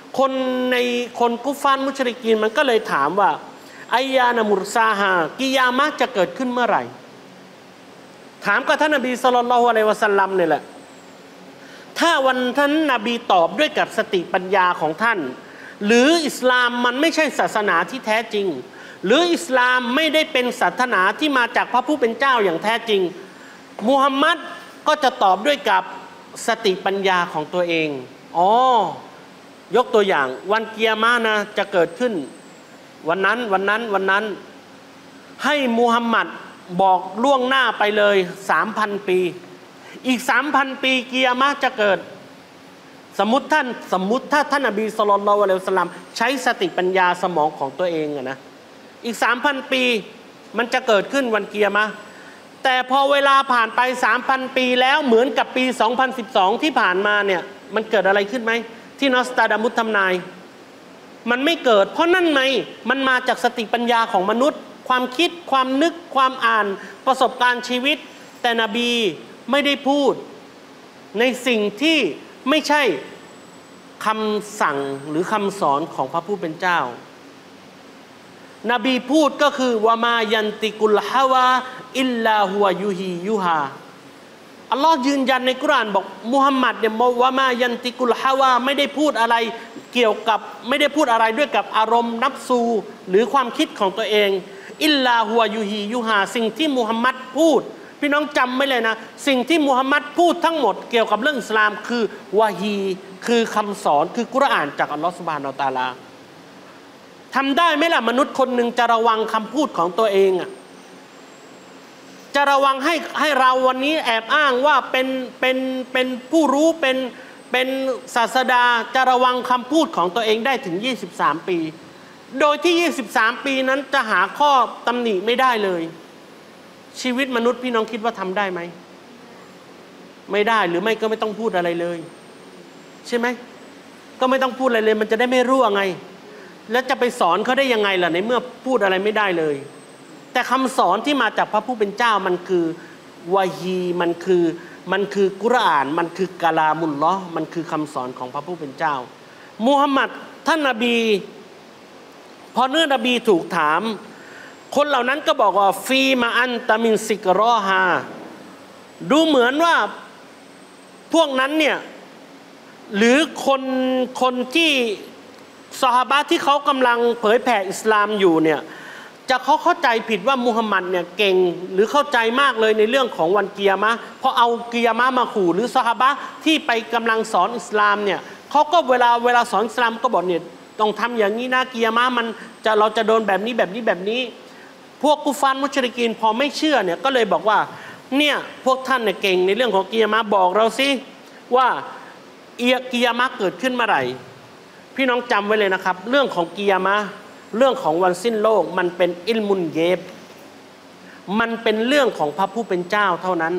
Speaker 1: คนในคนกุฟานมุชริกีนมันก็เลยถามว่าอายานามุรซาฮากิยามะจะเกิดขึ้นเมื่อไหร่ถามกับท่านนบีศ็อลลัลลอฮุอะลัยฮิวะซัลลัมนี่แหละถ้าวันนั้นนบีตอบด้วยกับสติปัญญาของท่านหรืออิสลามมันไม่ใช่ศาสนาที่แท้จริงหรืออิสลามไม่ได้เป็นศาสนาที่มาจากพระผู้เป็นเจ้าอย่างแท้จริงมุฮัมมัดก็จะตอบด้วยกับสติปัญญาของตัวเองอ๋อยกตัวอย่างวันกิยามะห์นะจะเกิดขึ้นวันนั้นวันนั้นวันนั้นให้มุฮัมมัดบอกล่วงหน้าไปเลย สามพัน ปีอีก สามพัน ปีกิยามะห์จะเกิดสมมุติท่านสมมุติถ้าท่านนบีศ็อลลัลลอฮุอะลัยฮิวะซัลลัมใช้สติปัญญาสมองของตัวเองอะนะอีก สามพัน ปีมันจะเกิดขึ้นวันกิยามะห์แต่พอเวลาผ่านไป สามพัน ปีแล้วเหมือนกับปี สองพันสิบสอง ที่ผ่านมาเนี่ยมันเกิดอะไรขึ้นไหมที่นอสตราดามุสทำนายมันไม่เกิดเพราะนั่นไงมันมาจากสติปัญญาของมนุษย์ความคิดความนึกความอ่านประสบการณ์ชีวิตแต่นบีไม่ได้พูดในสิ่งที่ไม่ใช่คำสั่งหรือคำสอนของพระผู้เป็นเจ้านบีพูดก็คือวะมายันติกุลฮาวาอิลลาฮุวะยูฮียูฮาอัลลอฮ์ยืนยันในกุรอานบอกมุฮัมมัดเนี่ยวะมายันติกุลฮาวาไม่ได้พูดอะไรเกี่ยวกับไม่ได้พูดอะไรด้วยกับอารมณ์นับซูหรือความคิดของตัวเองอิลลาฮุวะยูฮียูฮาสิ่งที่มุฮัมมัดพูดพี่น้องจำไว้เลยนะสิ่งที่มุฮัมมัดพูดทั้งหมดเกี่ยวกับเรื่องอิสลามคือวะฮีคือคำสอนคือกุรอานจากอัลลอฮ์ซุบฮานะฮูวะตะอาลาทำได้ไหมล่ะมนุษย์คนหนึ่งจะระวังคำพูดของตัวเองอ่ะจะระวังให้ให้เราวันนี้แอบอ้างว่าเป็นเป็นเป็นผู้รู้เป็นเป็นศาสดาจะระวังคำพูดของตัวเองได้ถึงยี่สิบสามปีโดยที่ยี่สิบสามปีนั้นจะหาข้อตำหนิไม่ได้เลยชีวิตมนุษย์พี่น้องคิดว่าทำได้ไหมไม่ได้หรือไม่ก็ไม่ต้องพูดอะไรเลยใช่ไหมก็ไม่ต้องพูดอะไรเลยมันจะได้ไม่รั่วไงแล้วจะไปสอนเขาได้ยังไงล่ะในเมื่อพูดอะไรไม่ได้เลยแต่คำสอนที่มาจากพระผู้เป็นเจ้ามันคือวะฮีมันคือมันคือกุรอานมันคือกะลามุลลอฮ์มันคือคำสอนของพระผู้เป็นเจ้ามุฮัมมัดท่านนบีพอเนื้อนบีถูกถามคนเหล่านั้นก็บอกว่าฟีมาอันตามินซิกรอฮาดูเหมือนว่าพวกนั้นเนี่ยหรือคนคนที่ซอฮาบะห์ที่เขากำลังเผยแผ่อิสลามอยู่เนี่ยจะเขาเข้าใจผิดว่ามุฮัมมัดเนี่ยเก่งหรือเข้าใจมากเลยในเรื่องของวันกิยามะห์เพราะเอากิยามะห์มาขู่หรือซอฮาบะห์ที่ไปกำลังสอนอิสลามเนี่ยเขาก็เวลาเวลาสอนอิสลามก็บอกเนี่ยต้องทำอย่างนี้นะกิยามะห์มันจะเราจะโดนแบบนี้แบบนี้แบบนี้พวกกุฟารมุชริกีนพอไม่เชื่อเนี่ยก็เลยบอกว่าเนี่ยพวกท่านเนี่ยเก่งในเรื่องของกิยามะห์บอกเราสิว่าเอียกิยามะห์เกิดขึ้นเมื่อไหร่พี่น้องจำไว้เลยนะครับเรื่องของกิยามะห์เรื่องของวันสิ้นโลกมันเป็นอิลมุนเกบมันเป็นเรื่องของพระผู้เป็นเจ้าเท่านั้น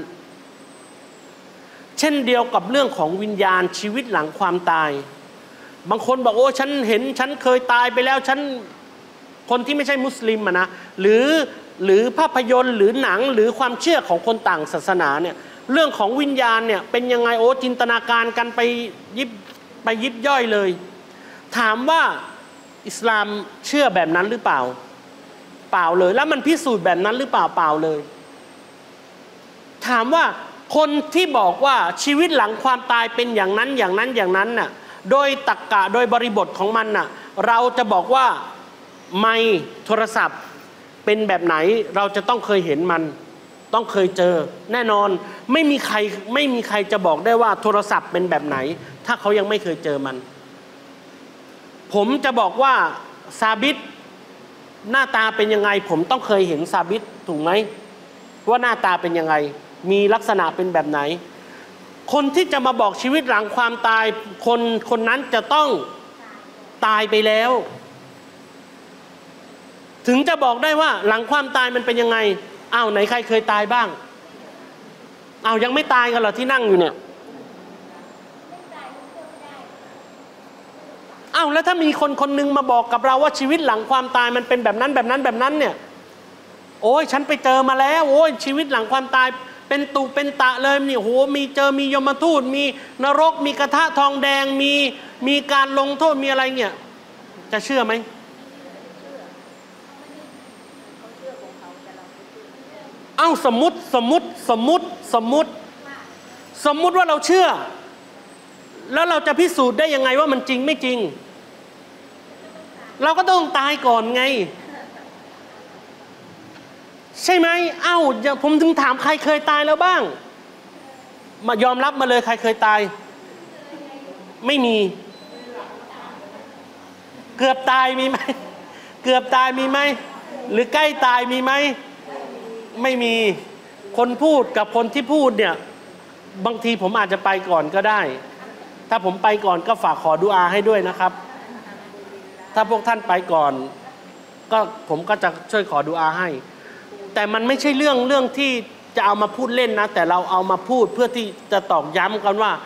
Speaker 1: เช่นเดียวกับเรื่องของวิญญาณชีวิตหลังความตายบางคนบอกโอ้ฉันเห็นฉันเคยตายไปแล้วฉันคนที่ไม่ใช่มุสลิมอะนะหรือหรือภาพยนตร์หรือหนังหรือความเชื่อของคนต่างศาสนาเนี่ยเรื่องของวิญญาณเนี่ยเป็นยังไงโอ้จินตนาการกันไปยิบไปยิบย่อยเลยถามว่าอิสลามเชื่อแบบนั้นหรือเปล่าเปล่าเลยแล้วมันพิสูจน์แบบนั้นหรือเปล่าเปล่าเลยถามว่าคนที่บอกว่าชีวิตหลังความตายเป็นอย่างนั้นอย่างนั้นอย่างนั้นน่ะโดยตรรกะโดยบริบทของมันน่ะเราจะบอกว่าไมค์โทรศัพท์เป็นแบบไหนเราจะต้องเคยเห็นมันต้องเคยเจอแน่นอนไม่มีใครไม่มีใครจะบอกได้ว่าโทรศัพท์เป็นแบบไหนถ้าเขายังไม่เคยเจอมันผมจะบอกว่าซาบิตหน้าตาเป็นยังไงผมต้องเคยเห็นซาบิตถูกไหมว่าหน้าตาเป็นยังไงมีลักษณะเป็นแบบไหนคนที่จะมาบอกชีวิตหลังความตายคนคนนั้นจะต้องตายไปแล้วถึงจะบอกได้ว่าหลังความตายมันเป็นยังไงอ้าวไหนใครเคยตายบ้างอ้าวยังไม่ตายกันเหรอที่นั่งอยู่เนี่ยอ้าวแล้วถ้ามีคนคนนึงมาบอกกับเราว่าชีวิตหลังความตายมันเป็นแบบนั้นแบบนั้นแบบนั้นเนี่ยโอ้ยฉันไปเจอมาแล้วโอ้ยชีวิตหลังความตายเป็นตุเป็นตะเลยนี่โหมีเจอมียมทูตมีนรกมีกระทะทองแดงมีมีการลงโทษมีอะไรเนี่ยจะเชื่อไหมเอ้าสมมุติสมมุติสมมุติสมมุติสมมุติว่าเราเชื่อแล้วเราจะพิสูจน์ได้ยังไงว่ามันจริงไม่จริงเราก็ต้องตายก่อนไงใช่ไหมเอ้าผมถึงถามใครเคยตายแล้วบ้างมายอมรับมาเลยใครเคยตายไม่มีเกือบตายมีไหมเกือบตายมีไหมหรือใกล้ตายมีไหมไม่มีคนพูดกับคนที่พูดเนี่ยบางทีผมอาจจะไปก่อนก็ได้ถ้าผมไปก่อนก็ฝากขอดุอาให้ด้วยนะครับถ้าพวกท่านไปก่อนก็ผมก็จะช่วยขอดุอาให้แต่มันไม่ใช่เรื่องเรื่องที่จะเอามาพูดเล่นนะแต่เราเอามาพูดเพื่อที่จะตอกย้ำกันว่า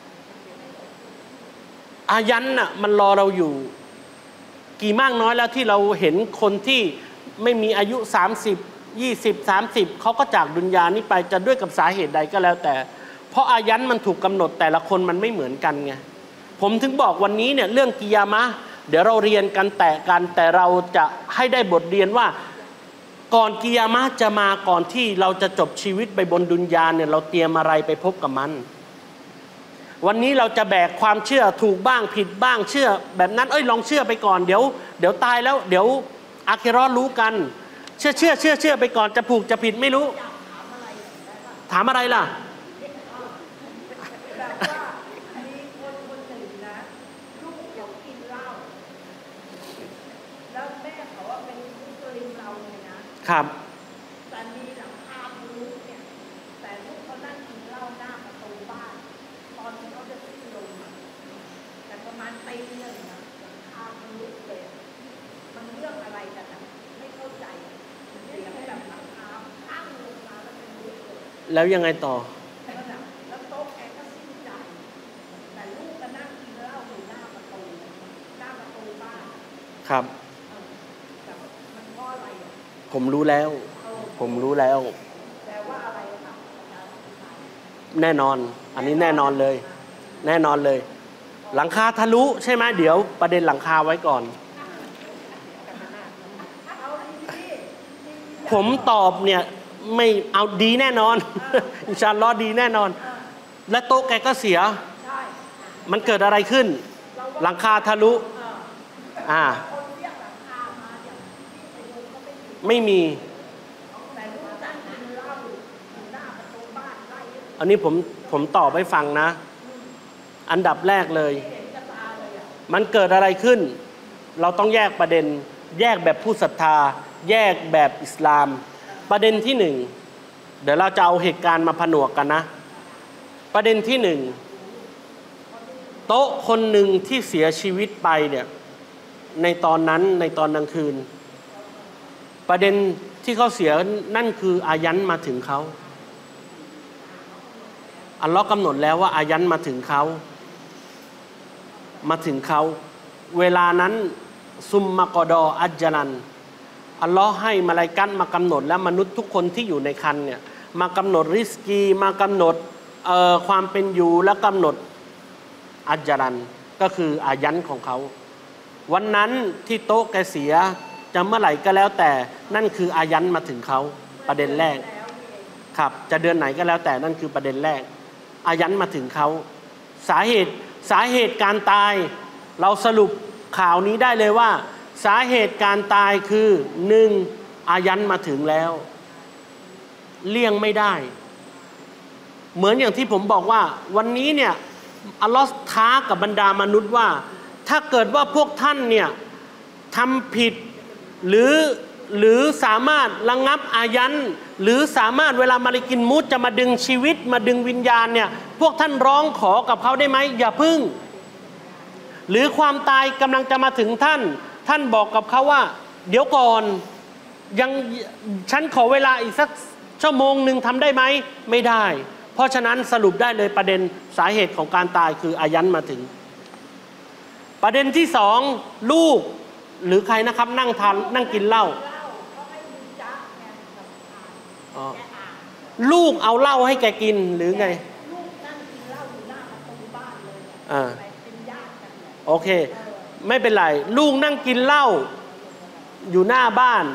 Speaker 1: อายันน่ะมันรอเราอยู่กี่มากน้อยแล้วที่เราเห็นคนที่ไม่มีอายุสามสิบ ยี่สิบ สามสิบเขาก็จากดุนยานี้ไปจะด้วยกับสาเหตุใดก็แล้วแต่เพราะอายันมันถูกกำหนดแต่ละคนมันไม่เหมือนกันไงผมถึงบอกวันนี้เนี่ยเรื่องกิยามะห์เดี๋ยวเราเรียนกันแตะกันแต่เราจะให้ได้บทเรียนว่าก่อนกิยามะห์จะมาก่อนที่เราจะจบชีวิตไปบนดุนยาเนี่ยเราเตรียมอะไรไปพบกับมันวันนี้เราจะแบกความเชื่อถูกบ้างผิดบ้างเชื่อแบบนั้นเอ้ยลองเชื่อไปก่อนเดี๋ยวเดี๋ยวตายแล้วเดี๋ยวอาคิเราะห์รู้กันเชื่อเชื่อเชื่อเชื่อไปก่อนจะถูกจะผิดไม่รู้ถามอะไรล่ะครับแต่มีหลังคามุ้งเนี่ยแต่ลูกเขานั่งกินเหล้าหน้าประตูบ้านตอนที่เขาจะขึ้นลงแต่ประมาณตีหนึ่งหลังคามุ้งเลยมันเรื่องอะไรกันนะไม่เข้าใจเสียงแบบหลังคาข้างลงมาแล้วเป็นมุ้งเลยแล้วยังไงต่อแล้วโต๊ะแกก็สิ้นใจแต่ลูกก็นั่งกินเหล้าอยู่หน้าประตูหน้าประตูบ้านครับผมรู้แล้วผมรู้แล้วแน่นอนอันนี้แน่นอนเลยแน่นอนเลยหลังคาทะลุใช่ไหมเดี๋ยวประเด็นหลังคาไว้ก่อนผมตอบเนี่ยไม่เอาดีแน่นอนอินชาอัลลอฮ์ดีแน่นอนและโต๊ะแกก็เสียมันเกิดอะไรขึ้นหลังคาทะลุอ่าไม่มีอันนี้ผมผมตอบให้ฟังนะอันดับแรกเลยมันเกิดอะไรขึ้นเราต้องแยกประเด็นแยกแบบผู้ศรัทธาแยกแบบอิสลามประเด็นที่หนึ่งเดี๋ยวเราจะเอาเหตุการณ์มาผนวกกันนะประเด็นที่หนึ่งโต๊ะคนหนึ่งที่เสียชีวิตไปเนี่ยในตอนนั้นในตอนกลางคืนประเด็นที่เขาเสียนั่นคืออายันมาถึงเขาอัลลอฮ์กำหนดแล้วว่าอายันมาถึงเขามาถึงเขาเวลานั้นซุมมะกอดออัจจลันอัลลอฮ์ให้มลาอิกะฮ์มากำหนดและมนุษย์ทุกคนที่อยู่ในครรภ์เนี่ยมากำหนดริสกีมากำหนดความเป็นอยู่และกำหนดอัจจลันก็คืออายันของเขาวันนั้นที่โต๊ะแกเสียจะเมื่อไหร่ก็แล้วแต่นั่นคืออายันมาถึงเขาประเด็นแรกครับจะเดือนไหนก็แล้วแต่นั่นคือประเด็นแรกอายันมาถึงเขาสาเหตุสาเหตุการตายเราสรุปข่าวนี้ได้เลยว่าสาเหตุการตายคือหนึ่งอายันมาถึงแล้วเลี่ยงไม่ได้เหมือนอย่างที่ผมบอกว่าวันนี้เนี่ยอัลลอฮ์ท้ากับบรรดามนุษย์ว่าถ้าเกิดว่าพวกท่านเนี่ยทำผิดหรือหรือสามารถระงับอายันหรือสามารถเวลามาลิกินมูดจะมาดึงชีวิตมาดึงวิญญาณเนี่ยพวกท่านร้องขอกับเขาได้ไหมอย่าพึ่งหรือความตายกำลังจะมาถึงท่านท่านบอกกับเขาว่าเดี๋ยวก่อนยังฉันขอเวลาอีกสักชั่วโมงหนึ่งทำได้ไหมไม่ได้เพราะฉะนั้นสรุปได้เลยประเด็นสาเหตุของการตายคืออายันมาถึงประเด็นที่สองลูกหรือใครนะครับนั่งทานนั่งกินเหล้าลูกเอาเหล้าให้แกกินหรือไงลูกนั่งกินเหล้าอยู่หน้าประตูบ้านเลยอ่าเป็นญาติกันโอเคไม่เป็นไรลูกนั่งกินเหล้าอยู่หน้าบ้าน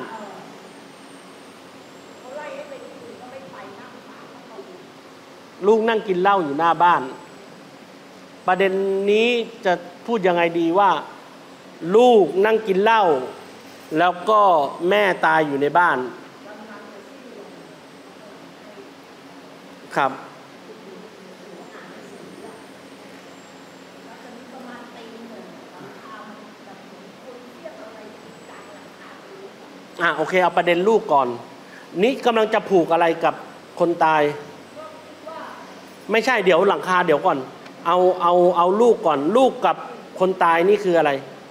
Speaker 1: ลูกนั่งกินเหล้าอยู่หน้าบ้านประเด็นนี้จะพูดยังไงดีว่าลูกนั่งกินเหล้าแล้วก็แม่ตายอยู่ในบ้านครับอ่ะโอเคเอาประเด็นลูกก่อนนี่กำลังจะผูกอะไรกับคนตายไม่ใช่เดี๋ยวหลังคาเดี๋ยวก่อนเอาเอาเอาลูกก่อนลูกกับคนตายนี่คืออะไร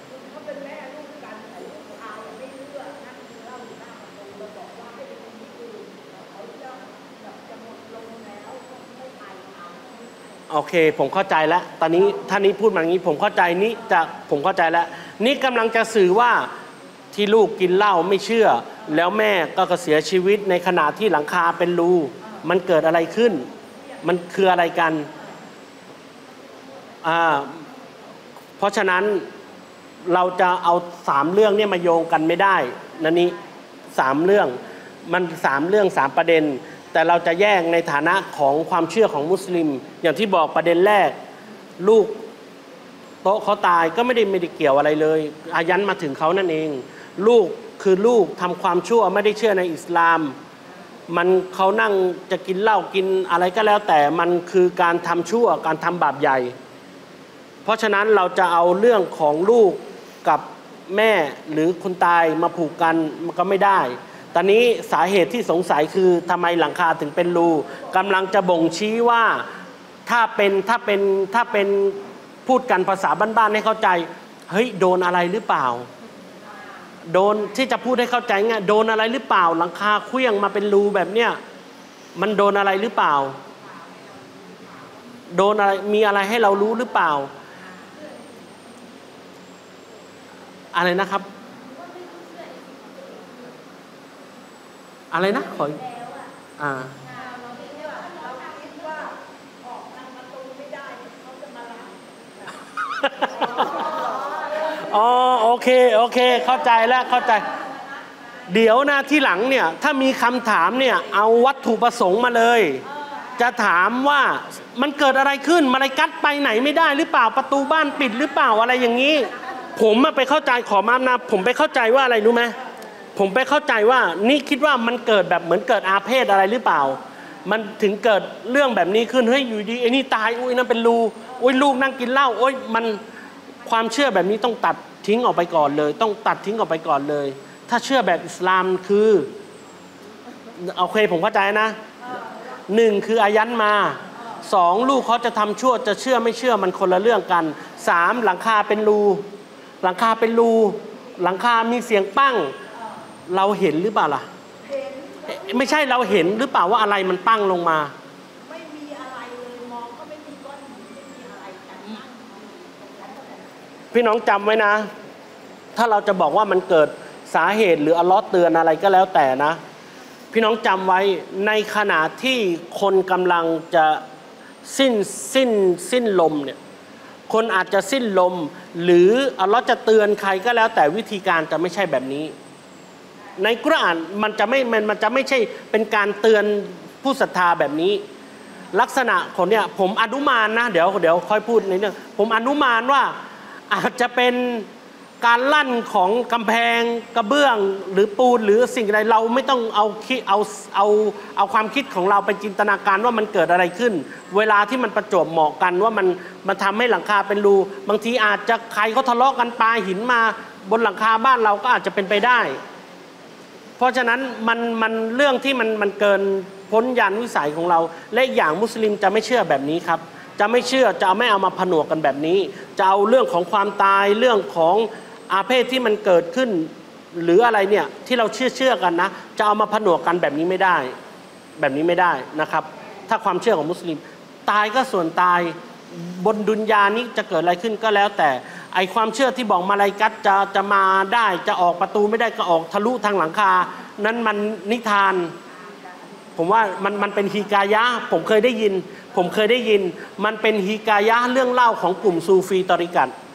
Speaker 1: โอเคผมเข้าใจแล้วตอนนี้ท่านนี้พูดมาอย่างนี้ผมเข้าใจนี้จะผมเข้าใจแล้วนี่กำลังจะสื่อว่าที่ลูกกินเหล้าไม่เชื่อแล้วแม่ก็เสียชีวิตในขณะที่หลังคาเป็นรูมันเกิดอะไรขึ้นมันคืออะไรกันอ่าเพราะฉะนั้นเราจะเอาสามเรื่องนี้มาโยงกันไม่ได้นะนี่สามเรื่องมันสามเรื่องสามประเด็นแต่เราจะแยกในฐานะของความเชื่อของมุสลิมอย่างที่บอกประเด็นแรกลูกโต๊ะเขาตายก็ไม่ได้ไม่ได้เกี่ยวอะไรเลยอายันมาถึงเขานั่นเองลูกคือลูกทำความชั่วไม่ได้เชื่อในอิสลามมันเขานั่งจะกินเหล้ากินอะไรก็แล้วแต่มันคือการทำชั่วการทำบาปใหญ่เพราะฉะนั้นเราจะเอาเรื่องของลูกกับแม่หรือคนตายมาผูกกันมันก็ไม่ได้ตอนนี้สาเหตุที่สงสัยคือทำไมหลังคาถึงเป็นรูกำลังจะบ่งชี้ว่าถ้าเป็นถ้าเป็นถ้าเป็นพูดกันภาษาบ้านๆให้เข้าใจเฮ้ยโดนอะไรหรือเปล่าโดนที่จะพูดให้เข้าใจง่ายโดนอะไรหรือเปล่าหลังคาเคลื่องมาเป็นรูแบบเนี้ยมันโดนอะไรหรือเปล่าโดนอะไรมีอะไรให้เรารู้หรือเปล่าอะไรนะครับอะไรนะขออ่าอ๋อโอเคโอเคเข้าใจแล้วเข้าใจเดี๋ยวนะที่หลังเนี่ยถ้ามีคำถามเนี่ยเอาวัตถุประสงค์มาเลยจะถามว่ามันเกิดอะไรขึ้นมาลาอิกัตไปไหนไม่ได้หรือเปล่าประตูบ้านปิดหรือเปล่าอะไรอย่างนี้ผมมาไปเข้าใจขอมานะผมไปเข้าใจว่าอะไรรู้ไหมผมไปเข้าใจว่านี่คิดว่ามันเกิดแบบเหมือนเกิดอาเพศอะไรหรือเปล่ามันถึงเกิดเรื่องแบบนี้ขึ้นเฮ้ยอยู่ดีไอ้นี่ตายอุ้ยนั่นเป็นรูอุ้ยลูกนั่งกินเหล้าโอ้ยมันความเชื่อแบบนี้ต้องตัดทิ้งออกไปก่อนเลยต้องตัดทิ้งออกไปก่อนเลยถ้าเชื่อแบบอิสลามคือโอเคผมเข้าใจนะหนึ่งคืออายันมาสองลูกเขาจะทำชั่วจะเชื่อไม่เชื่อมันคนละเรื่องกันสามหลังคาเป็นรูหลังคาเป็นรูหลังคามีเสียงปั้งเราเห็นหรือเปล่าล่ะไม่ใช่เราเห็นหรือเปล่าว่าอะไรมันปั้งลงมาไม่มีอะไรเลยมองก็ไม่มีก้อนหินไม่มีอะไรกันพี่น้องจำไว้นะถ้าเราจะบอกว่ามันเกิดสาเหตุหรืออัลเลาะห์เตือนอะไรก็แล้วแต่นะพี่น้องจำไว้ในขณะที่คนกำลังจะสิ้นสิ้นสิ้นลมเนี่ยคนอาจจะสิ้นลมหรืออัลเลาะห์จะเตือนใครก็แล้วแต่วิธีการจะไม่ใช่แบบนี้ในกุรอานมันจะไม่มันมันจะไม่ใช่เป็นการเตือนผู้ศรัทธาแบบนี้ลักษณะของเนี่ยผมอนุมานนะเดี๋ยวเดี๋ยวค่อยพูดในเรื่องผมอนุมานว่าอาจจะเป็นการลั่นของกำแพงกระเบื้องหรือปูนหรือสิ่งใดเราไม่ต้องเอาคิดเอาเอาเอาความคิดของเราไปจินตนาการว่ามันเกิดอะไรขึ้นเวลาที่มันประจวบเหมาะกันว่ามันมันทำให้หลังคาเป็นรูบางทีอาจจะใครเขาทะเลาะกันปาหินมาบนหลังคาบ้านเราก็อาจจะเป็นไปได้เพราะฉะนั้นมันมันเรื่องที่มันมันเกินพ้นญาณวิสัยของเราและอย่างมุสลิมจะไม่เชื่อแบบนี้ครับจะไม่เชื่อจะไม่เอามาผนวกกันแบบนี้จะเอาเรื่องของความตายเรื่องของอาเพศที่มันเกิดขึ้นหรืออะไรเนี่ยที่เราเชื่อเชื่อกันนะจะเอามาผนวกกันแบบนี้ไม่ได้แบบนี้ไม่ได้นะครับถ้าความเชื่อของมุสลิมตายก็ส่วนตายบนดุนยานี้จะเกิดอะไรขึ้นก็แล้วแต่ไอความเชื่อที่บอกมาลาอิกัตจะจะมาได้จะออกประตูไม่ได้ก็ออกทะลุทางหลังคานั้นมันนิทานผมว่ามันมันเป็นฮิกายะห์ผมเคยได้ยินผมเคยได้ยินมันเป็นฮิกายะห์เรื่องเล่าของกลุ่มซูฟีตอริกัต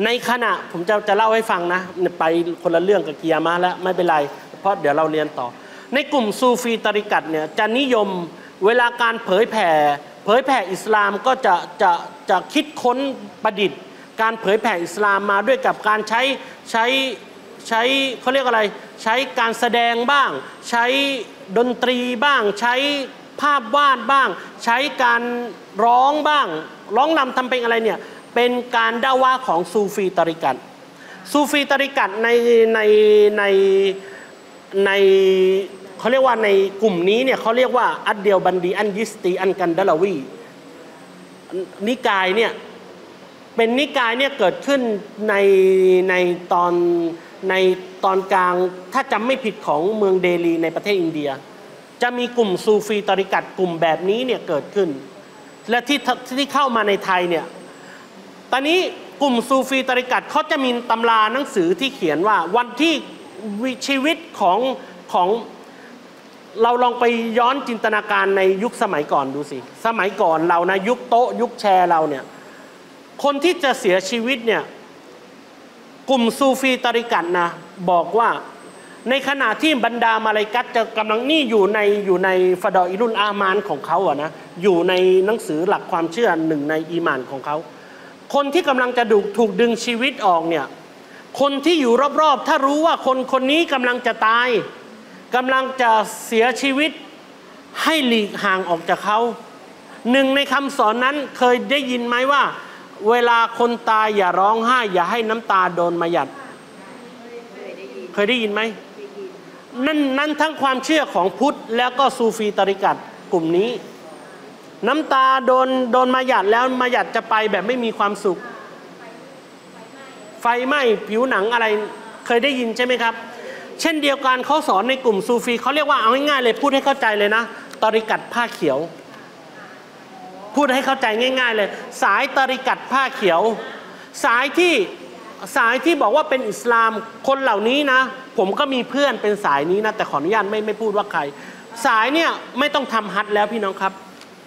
Speaker 1: ในขณะผมจะจะเล่าให้ฟังนะไปคนละเรื่องกับกิยามะห์แล้วไม่เป็นไรเพราะเดี๋ยวเราเรียนต่อในกลุ่มซูฟีตาริกัตเนี่ยจะนิยมเวลาการเผยแผ่เผยแผ่อิสลามก็จะจะจะคิดค้นประดิษฐ์การเผยแผ่อิสลามมาด้วยกับการใช้ใช้ใช้เขาเรียกอะไรใช้การแสดงบ้างใช้ดนตรีบ้างใช้ภาพวาดบ้างใช้การร้องบ้างร้องนำทำเพลงอะไรเนี่ยเป็นการด่าว่าของซูฟีตาริกัตซูฟีตาริกัตในในในในเขาเรียกว่าในกลุ่มนี้เนี่ยเขาเรียกว่าอัดเดียวบันดีอันยิสตีอันกันดาลาวีนิกายเนี่ยเป็นนิกายเนี่ยเกิดขึ้นในในตอนในตอนกลางถ้าจำไม่ผิดของเมืองเดลีในประเทศอินเดียจะมีกลุ่มซูฟีตาริกัตกลุ่มแบบนี้เนี่ยเกิดขึ้นและที่ที่เข้ามาในไทยเนี่ยตอนนี้กลุ่มซูฟีตาริกัตเขาจะมีตำราหนังสือที่เขียนว่าวันที่ชีวิตของของเราลองไปย้อนจินตนาการในยุคสมัยก่อนดูสิสมัยก่อนเรานะยุคโต๊ะยุคแชร์เราเนี่ยคนที่จะเสียชีวิตเนี่ยกลุ่มซูฟีตาริกัตนะบอกว่าในขณะที่บรรดามาลาอิกัตจะกำลังนี่อยู่ในอยู่ในฟะดออิลุลอามานของเขาอะนะอยู่ในหนังสือหลักความเชื่อหนึ่งในอีหม่านของเขาคนที่กำลังจะถูกถูกดึงชีวิตออกเนี่ยคนที่อยู่รอบๆถ้ารู้ว่าคนคนนี้กำลังจะตายกำลังจะเสียชีวิตให้หลีกห่างออกจากเขาหนึ่งในคำสอนนั้นเคยได้ยินไหมว่าเวลาคนตายอย่าร้องไห้อย่าให้น้ำตาโดนมาหยัดเคยได้ยินไหมนั่นนั่นทั้งความเชื่อของพุทธแล้วก็ซูฟีตาริกัตกลุ่มนี้น้ำตาโดนโดนมาหยัดแล้วมาหยัดจะไปแบบไม่มีความสุขไฟไหม้ผิวหนังอะไรเคยได้ยินใช่ไหมครับเช่นเดียวกันเขาสอนในกลุ่มซูฟีเขาเรียกว่าเอาง่ายๆเลยพูดให้เข้าใจเลยนะตาริกัตผ้าเขียวพูดให้เข้าใจง่ายๆเลยสายตาริกัตผ้าเขียวสายที่สายที่บอกว่าเป็นอิสลามคนเหล่านี้นะผมก็มีเพื่อนเป็นสายนี้นะแต่ขออนุญาตไม่ไม่พูดว่าใครสายเนี่ยไม่ต้องทำฮัจญ์แล้วพี่น้องครับ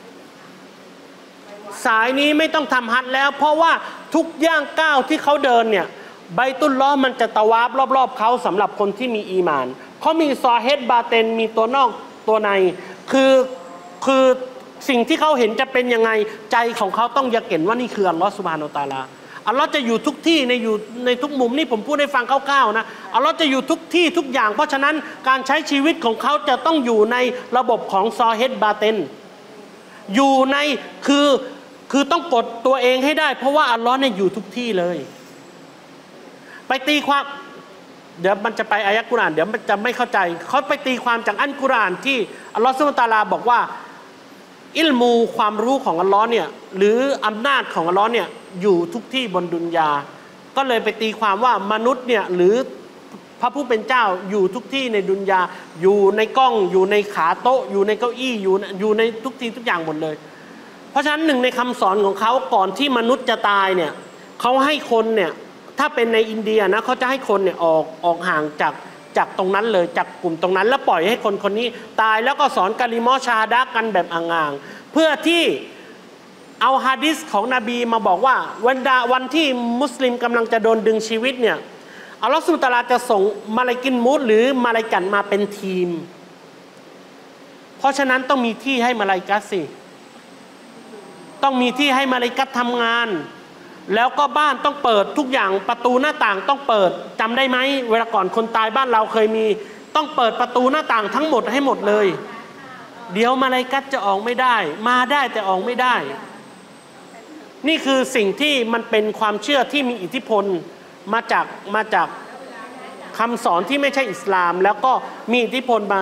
Speaker 1: สายนี้ไม่ต้องทำฮัจญ์แล้วเพราะว่าทุกย่างก้าวที่เขาเดินเนี่ยไบตุลลอฮ์มันจะตะวาฟรอบๆเขาสำหรับคนที่มีอีหม่านเขามีซอเฮดบาเตนมีตัวนอกตัวในคือคือสิ่งที่เขาเห็นจะเป็นยังไงใจของเขาต้องยะเก็นว่านี่คืออัลลอฮ์ซุบฮานะฮูวะตะอาลาอัลลอฮ์จะอยู่ทุกที่ในอยู่ในทุกมุมนี่ผมพูดให้ฟังคร่าวๆนะอัลลอฮ์จะอยู่ทุกที่ทุกอย่างเพราะฉะนั้นการใช้ชีวิตของเขาจะต้องอยู่ในระบบของซอเฮดบาเตนอยู่ในคือคือต้องกดตัวเองให้ได้เพราะว่าอัลลอฮ์เนี่ยอยู่ทุกที่เลยไปตีความเดี๋ยวมันจะไปอายะกุรอานเดี๋ยวมันจะไม่เข้าใจเขาไปตีความจากอัลกุรอานที่อัลลอฮ์ซุบฮานะฮูวะตะอาลาบอกว่าอิลมูความรู้ของอัลลอฮ์เนี่ยหรืออำนาจของอัลลอฮ์เนี่ยอยู่ทุกที่บนดุนยาก็เลยไปตีความว่ามนุษย์เนี่ยหรือพระผู้เป็นเจ้าอยู่ทุกที่ในดุนยาอยู่ในกล้องอยู่ในขาโต๊ะอยู่ในเก้าอี้อยู่อยู่ในทุกที่ทุกอย่างหมดเลยเพราะฉะนั้นหนึ่งในคำสอนของเขาก่อนที่มนุษย์จะตายเนี่ยเขาให้คนเนี่ยถ้าเป็นในอินเดียนะเขาจะให้คนเนี่ยออกออกห่างจากจากตรงนั้นเลยจากกลุ่มตรงนั้นแล้วปล่อยให้คนคนนี้ตายแล้วก็สอนกะลิมอชาดะกันแบบอ่างๆเพื่อที่เอาฮะดิษของนบีมาบอกว่าวันดาวันที่มุสลิมกำลังจะโดนดึงชีวิตเนี่ยอัลลอฮฺซุบฮานะฮูวะตะอาลาจะส่งมาลาอิกินมูดหรือมาลาอิกัตมาเป็นทีมเพราะฉะนั้นต้องมีที่ให้มาลาอิกัตสิต้องมีที่ให้มาลาอิกัตทำงานแล้วก็บ้านต้องเปิดทุกอย่างประตูหน้าต่างต้องเปิดจำได้ไหมเวลาก่อนคนตายบ้านเราเคยมีต้องเปิดประตูหน้าต่างทั้งหมดให้หมดเลยเดี๋ยวมาลาอิกัตจะออกไม่ได้มาได้แต่ออกไม่ได้นี่คือสิ่งที่มันเป็นความเชื่อที่มีอิทธิพลมาจากมาจากคำสอนที่ไม่ใช่อิสลามแล้วก็มีอิทธิพลมา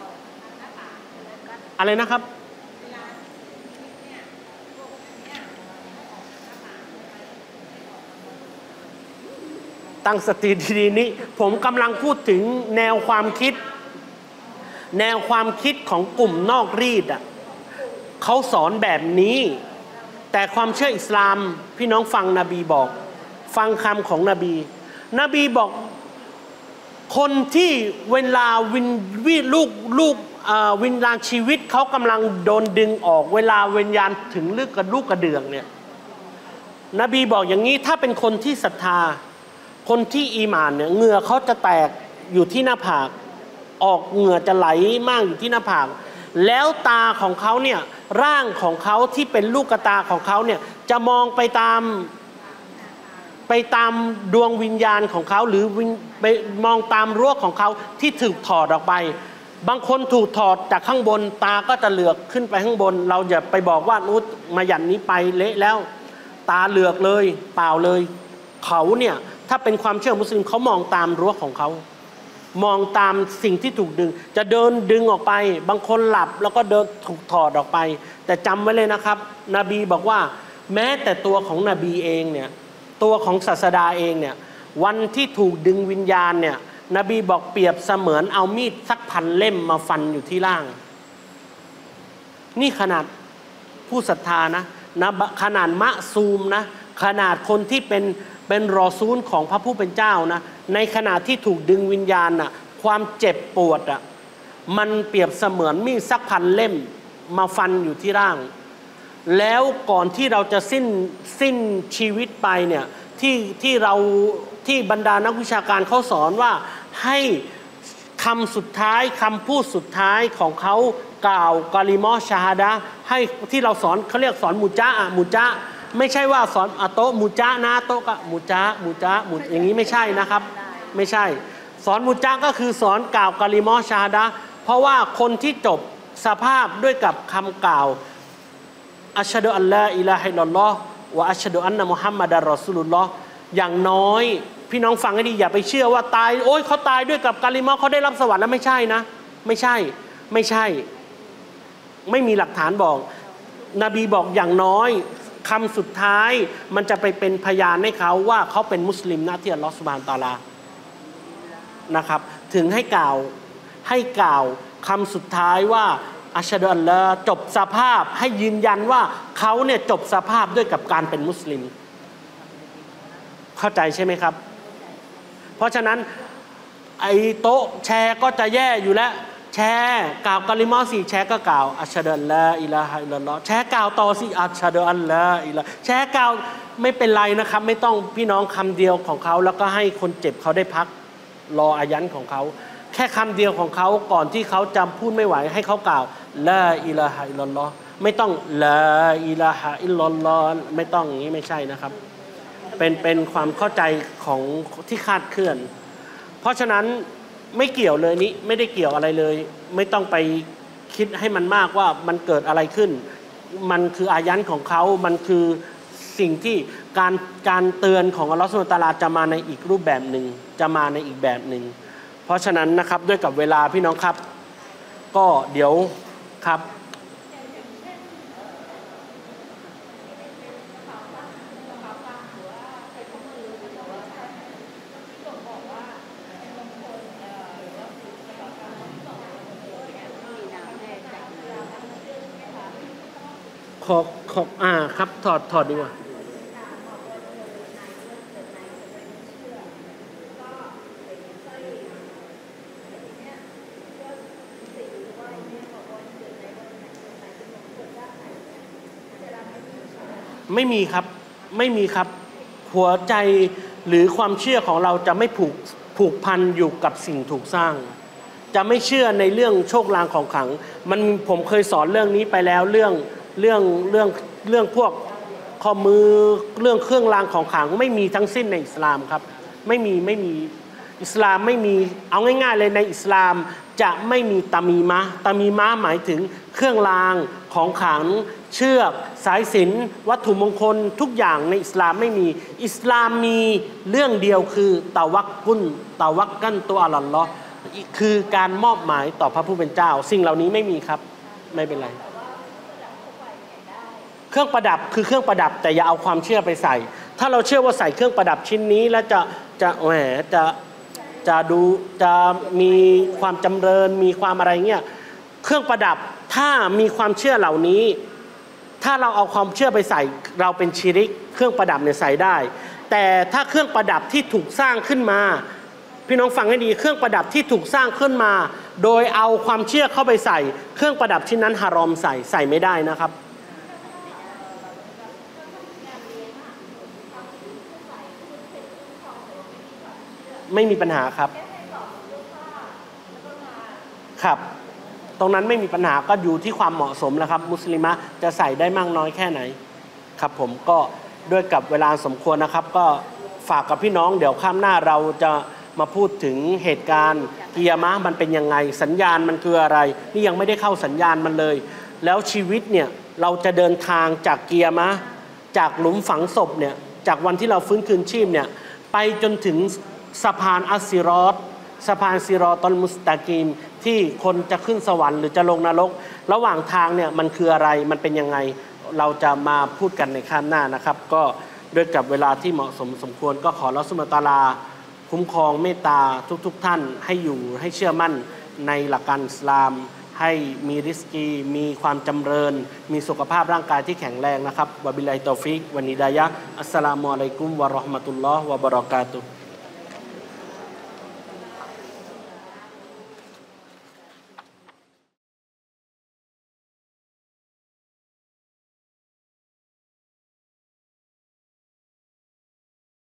Speaker 1: อะไรนะครับตั้งสติดีๆนี้ผมกำลังพูดถึงแนวความคิดแนวความคิดของกลุ่มนอกรีดอ่ะเขาสอนแบบนี้แต่ความเชื่ออิสลามพี่น้องฟังนบีบอกฟังคำของนบีนบีบอกคนที่เวลาวินวิลูกลูกวิญญาณชีวิตเขากำลังโดนดึงออกเวลาวิญญาณถึงลึกกระลูกกระเดืองเนี่ยนบีบอกอย่างนี้ถ้าเป็นคนที่ศรัทธาคนที่อีหม่านเนี่ยเหงื่อเขาจะแตกอยู่ที่หน้าผากออกเหงื่อจะไหลมากอยู่ที่หน้าผากแล้วตาของเขาเนี่ยร่างของเขาที่เป็นลูกตาของเขาเนี่ยจะมองไปตามไปตามดวงวิญญาณของเขาหรือไปมองตามรั้วของเขาที่ถูกถอดออกไปบางคนถูกถอดจากข้างบนตาก็จะเหลือกขึ้นไปข้างบนเราอย่าไปบอกว่านุชมาหยันนี้ไปเละแล้วตาเหลือกเลยเปล่าเลยเขาเนี่ยถ้าเป็นความเชื่อมุสลิมเขามองตามรั้วของเขามองตามสิ่งที่ถูกดึงจะเดินดึงออกไปบางคนหลับแล้วก็เดินถูกถอดออกไปแต่จำไว้เลยนะครับนบีบอกว่าแม้แต่ตัวของนบีเองเนี่ยตัวของศาสดาเองเนี่ยวันที่ถูกดึงวิญญาณเนี่ยนบีบอกเปรียบเสมือนเอามีดสักพันเล่มมาฟันอยู่ที่ล่างนี่ขนาดผู้ศรัทธานะนะขนาดมะซูมนะขนาดคนที่เป็นเป็นรอซูลของพระผู้เป็นเจ้านะในขณะที่ถูกดึงวิญญาณน่ะความเจ็บปวดอ่ะมันเปรียบเสมือนมีดสักพันเล่มมาฟันอยู่ที่ร่างแล้วก่อนที่เราจะสิ้นสิ้นชีวิตไปเนี่ยที่ที่เราที่บรรดานักวิชาการเขาสอนว่าให้คำสุดท้ายคำพูดสุดท้ายของเขากล่าวกาลิมอชาฮาดะให้ที่เราสอนเขาเรียกสอนมุจาอะมุจาไม่ใช่ว่าสอนอะโตมุจานะโตกะมุจามุจามุอย่างนี้ไม่ใช่นะครับไม่ใช่สอนมุจาก็คือสอนกล่าวกาลิมอชาฮาดะเพราะว่าคนที่จบสภาพด้วยกับคำกล่าวอัชฮะดุอัลลอฮ์อิลาฮะอิลลัลลอฮ์วะอัชฮะดุอันนะมุฮัมมัดอัรรอซูลุลลอฮ์อย่างน้อยพี่น้องฟังให้ดีอย่าไปเชื่อว่าตายโอ๊ยเขาตายด้วยกับกาลิมะเขาได้รับสวรรค์แล้วไม่ใช่นะไม่ใช่ไม่ใช่ไม่มีหลักฐานบอกนบีบอกอย่างน้อยคำสุดท้ายมันจะไปเป็นพยานให้เขาว่าเขาเป็นมุสลิมนะที่อัลลอฮฺซุบฮานะฮูวะตะอาลานะครับถึงให้กล่าวให้กล่าวคำสุดท้ายว่าอัชฮะดุอัลลอฮ์จบสภาพให้ยืนยันว่าเขาเนี่ยจบสภาพด้วยกับการเป็นมุสลิมเข้าใจใช่ไหมครับเพราะฉะนั้นไอ้โต๊ะแชร์ก็จะแย่อยู่แล้วแชร์กล่าวกะลิมะสี่แชร์ก็กล่าวอัชฮะดุอัลลอฮ์อิลาฮะอิลลัลลอฮ์แชร์กล่าวต่อสิอัชฮะดุอัลลอฮ์อิลาแชร์กล่าวไม่เป็นไรนะครับไม่ต้องพี่น้องคำเดียวของเขาแล้วก็ให้คนเจ็บเขาได้พักรออายันของเขาแค่คำเดียวของเขาก่อนที่เขาจำพูดไม่ไหวให้เขากล่าวลาอิลาฮะอิลลัลลอฮ์ไม่ต้องลาอิลาฮะอิลลัลลอฮ์ไม่ต้องอย่างนี้ไม่ใช่นะครับเป็นเป็นความเข้าใจของที่คาดเคลื่อนเพราะฉะนั้นไม่เกี่ยวเลยนี้ไม่ได้เกี่ยวอะไรเลยไม่ต้องไปคิดให้มันมากว่ามันเกิดอะไรขึ้นมันคืออายันของเขามันคือสิ่งที่การการเตือนของอัลลอฮฺซุบฮานะฮูวะตะอาลาจะมาในอีกรูปแบบหนึ่งจะมาในอีกแบบหนึ่งเพราะฉะนั้นนะครับด้วยกับเวลาพี่น้องครับก็เดี๋ยวครับขอขออ่าครับถอดถอดดีกว่าไม่มีครับไม่มีครับหัวใจหรือความเชื่อของเราจะไม่ผูกผูกพันอยู่กับสิ่งถูกสร้างจะไม่เชื่อในเรื่องโชคลางของขลังมันผมเคยสอนเรื่องนี้ไปแล้วเรื่องเรื่องเรื่องเรื่องพวกข้อมือเรื่องเครื่องรางของขลังไม่มีทั้งสิ้นในอิสลามครับไม่มีไม่มีอิสลามไม่มีเอาง่ายๆเลยในอิสลามจะไม่มีตามีมะตามีมะหมายถึงเครื่องรางของขลังเชือกสายสิญจน์วัตถุมงคลทุกอย่างในอิสลามไม่มีอิสลามมีเรื่องเดียวคือตะวักกุลตะวักกันตัวอัลลอฮ์คือการมอบหมายต่อพระผู้เป็นเจ้าสิ่งเหล่านี้ไม่มีครับไม่เป็นไรเครื่องประดับคือเครื่องประดับแต่อย่าเอาความเชื่อไปใส่ถ้าเราเชื่อว่าใส่เครื่องประดับชิ้นนี้แล้วจะจะแหมจะจะดูจะมีความจำเริญมีความอะไรเงี้ยเครื่องประดับถ้ามีความเชื่อเหล่านี้ถ้าเราเอาความเชื่อไปใส่เราเป็นชิริกเครื่องประดับเนี่ยใส่ได้แต่ถ้าเครื่องประดับที่ถูกสร้างขึ้นมาพี่น้องฟังให้ดีเครื่องประดับที่ถูกสร้างขึ้นมาโดยเอาความเชื่อเข้าไปใส่เครื่องประดับชิ้นนั้นฮารอมใส่ใส่ไม่ได้นะครับไม่มีปัญหาครับครับตรงนั้นไม่มีปัญหาก็อยู่ที่ความเหมาะสมแล้วครับมุสลิมะจะใส่ได้มากน้อยแค่ไหนครับผมก็ด้วยกับเวลาสมควรนะครับก็ฝากกับพี่น้องเดี๋ยวข้ามหน้าเราจะมาพูดถึงเหตุการณ์กิยามะห์มันเป็นยังไงสัญญาณมันคืออะไรนี่ยังไม่ได้เข้าสัญญาณมันเลยแล้วชีวิตเนี่ยเราจะเดินทางจากกิยามะห์จากหลุมฝังศพเนี่ยจากวันที่เราฟื้นคืนชีพเนี่ยไปจนถึงสะพานอัสซิรอตสะพานซิรอตอลมุสตากีมที่คนจะขึ้นสวรรค์หรือจะลงนรกระหว่างทางเนี่ยมันคืออะไรมันเป็นยังไงเราจะมาพูดกันในข้ามหน้านะครับก็ด้วยกับเวลาที่เหมาะสมสมควรก็ขออัลเลาะห์ซุบฮานะฮูวะตะอาลาคุ้มครองเมตตาทุกๆ ท่านให้อยู่ให้เชื่อมั่นในหลักการอิสลามให้มีริสกีมีความจำเริญมีสุขภาพร่างกายที่แข็งแรงนะครับวะบิลลาฮิตตอฟิกวันิดายะฮ์อัสสลามุอะลัยกุมวะเราะห์มะตุลลอฮ์วะบะเราะกาตุฮ์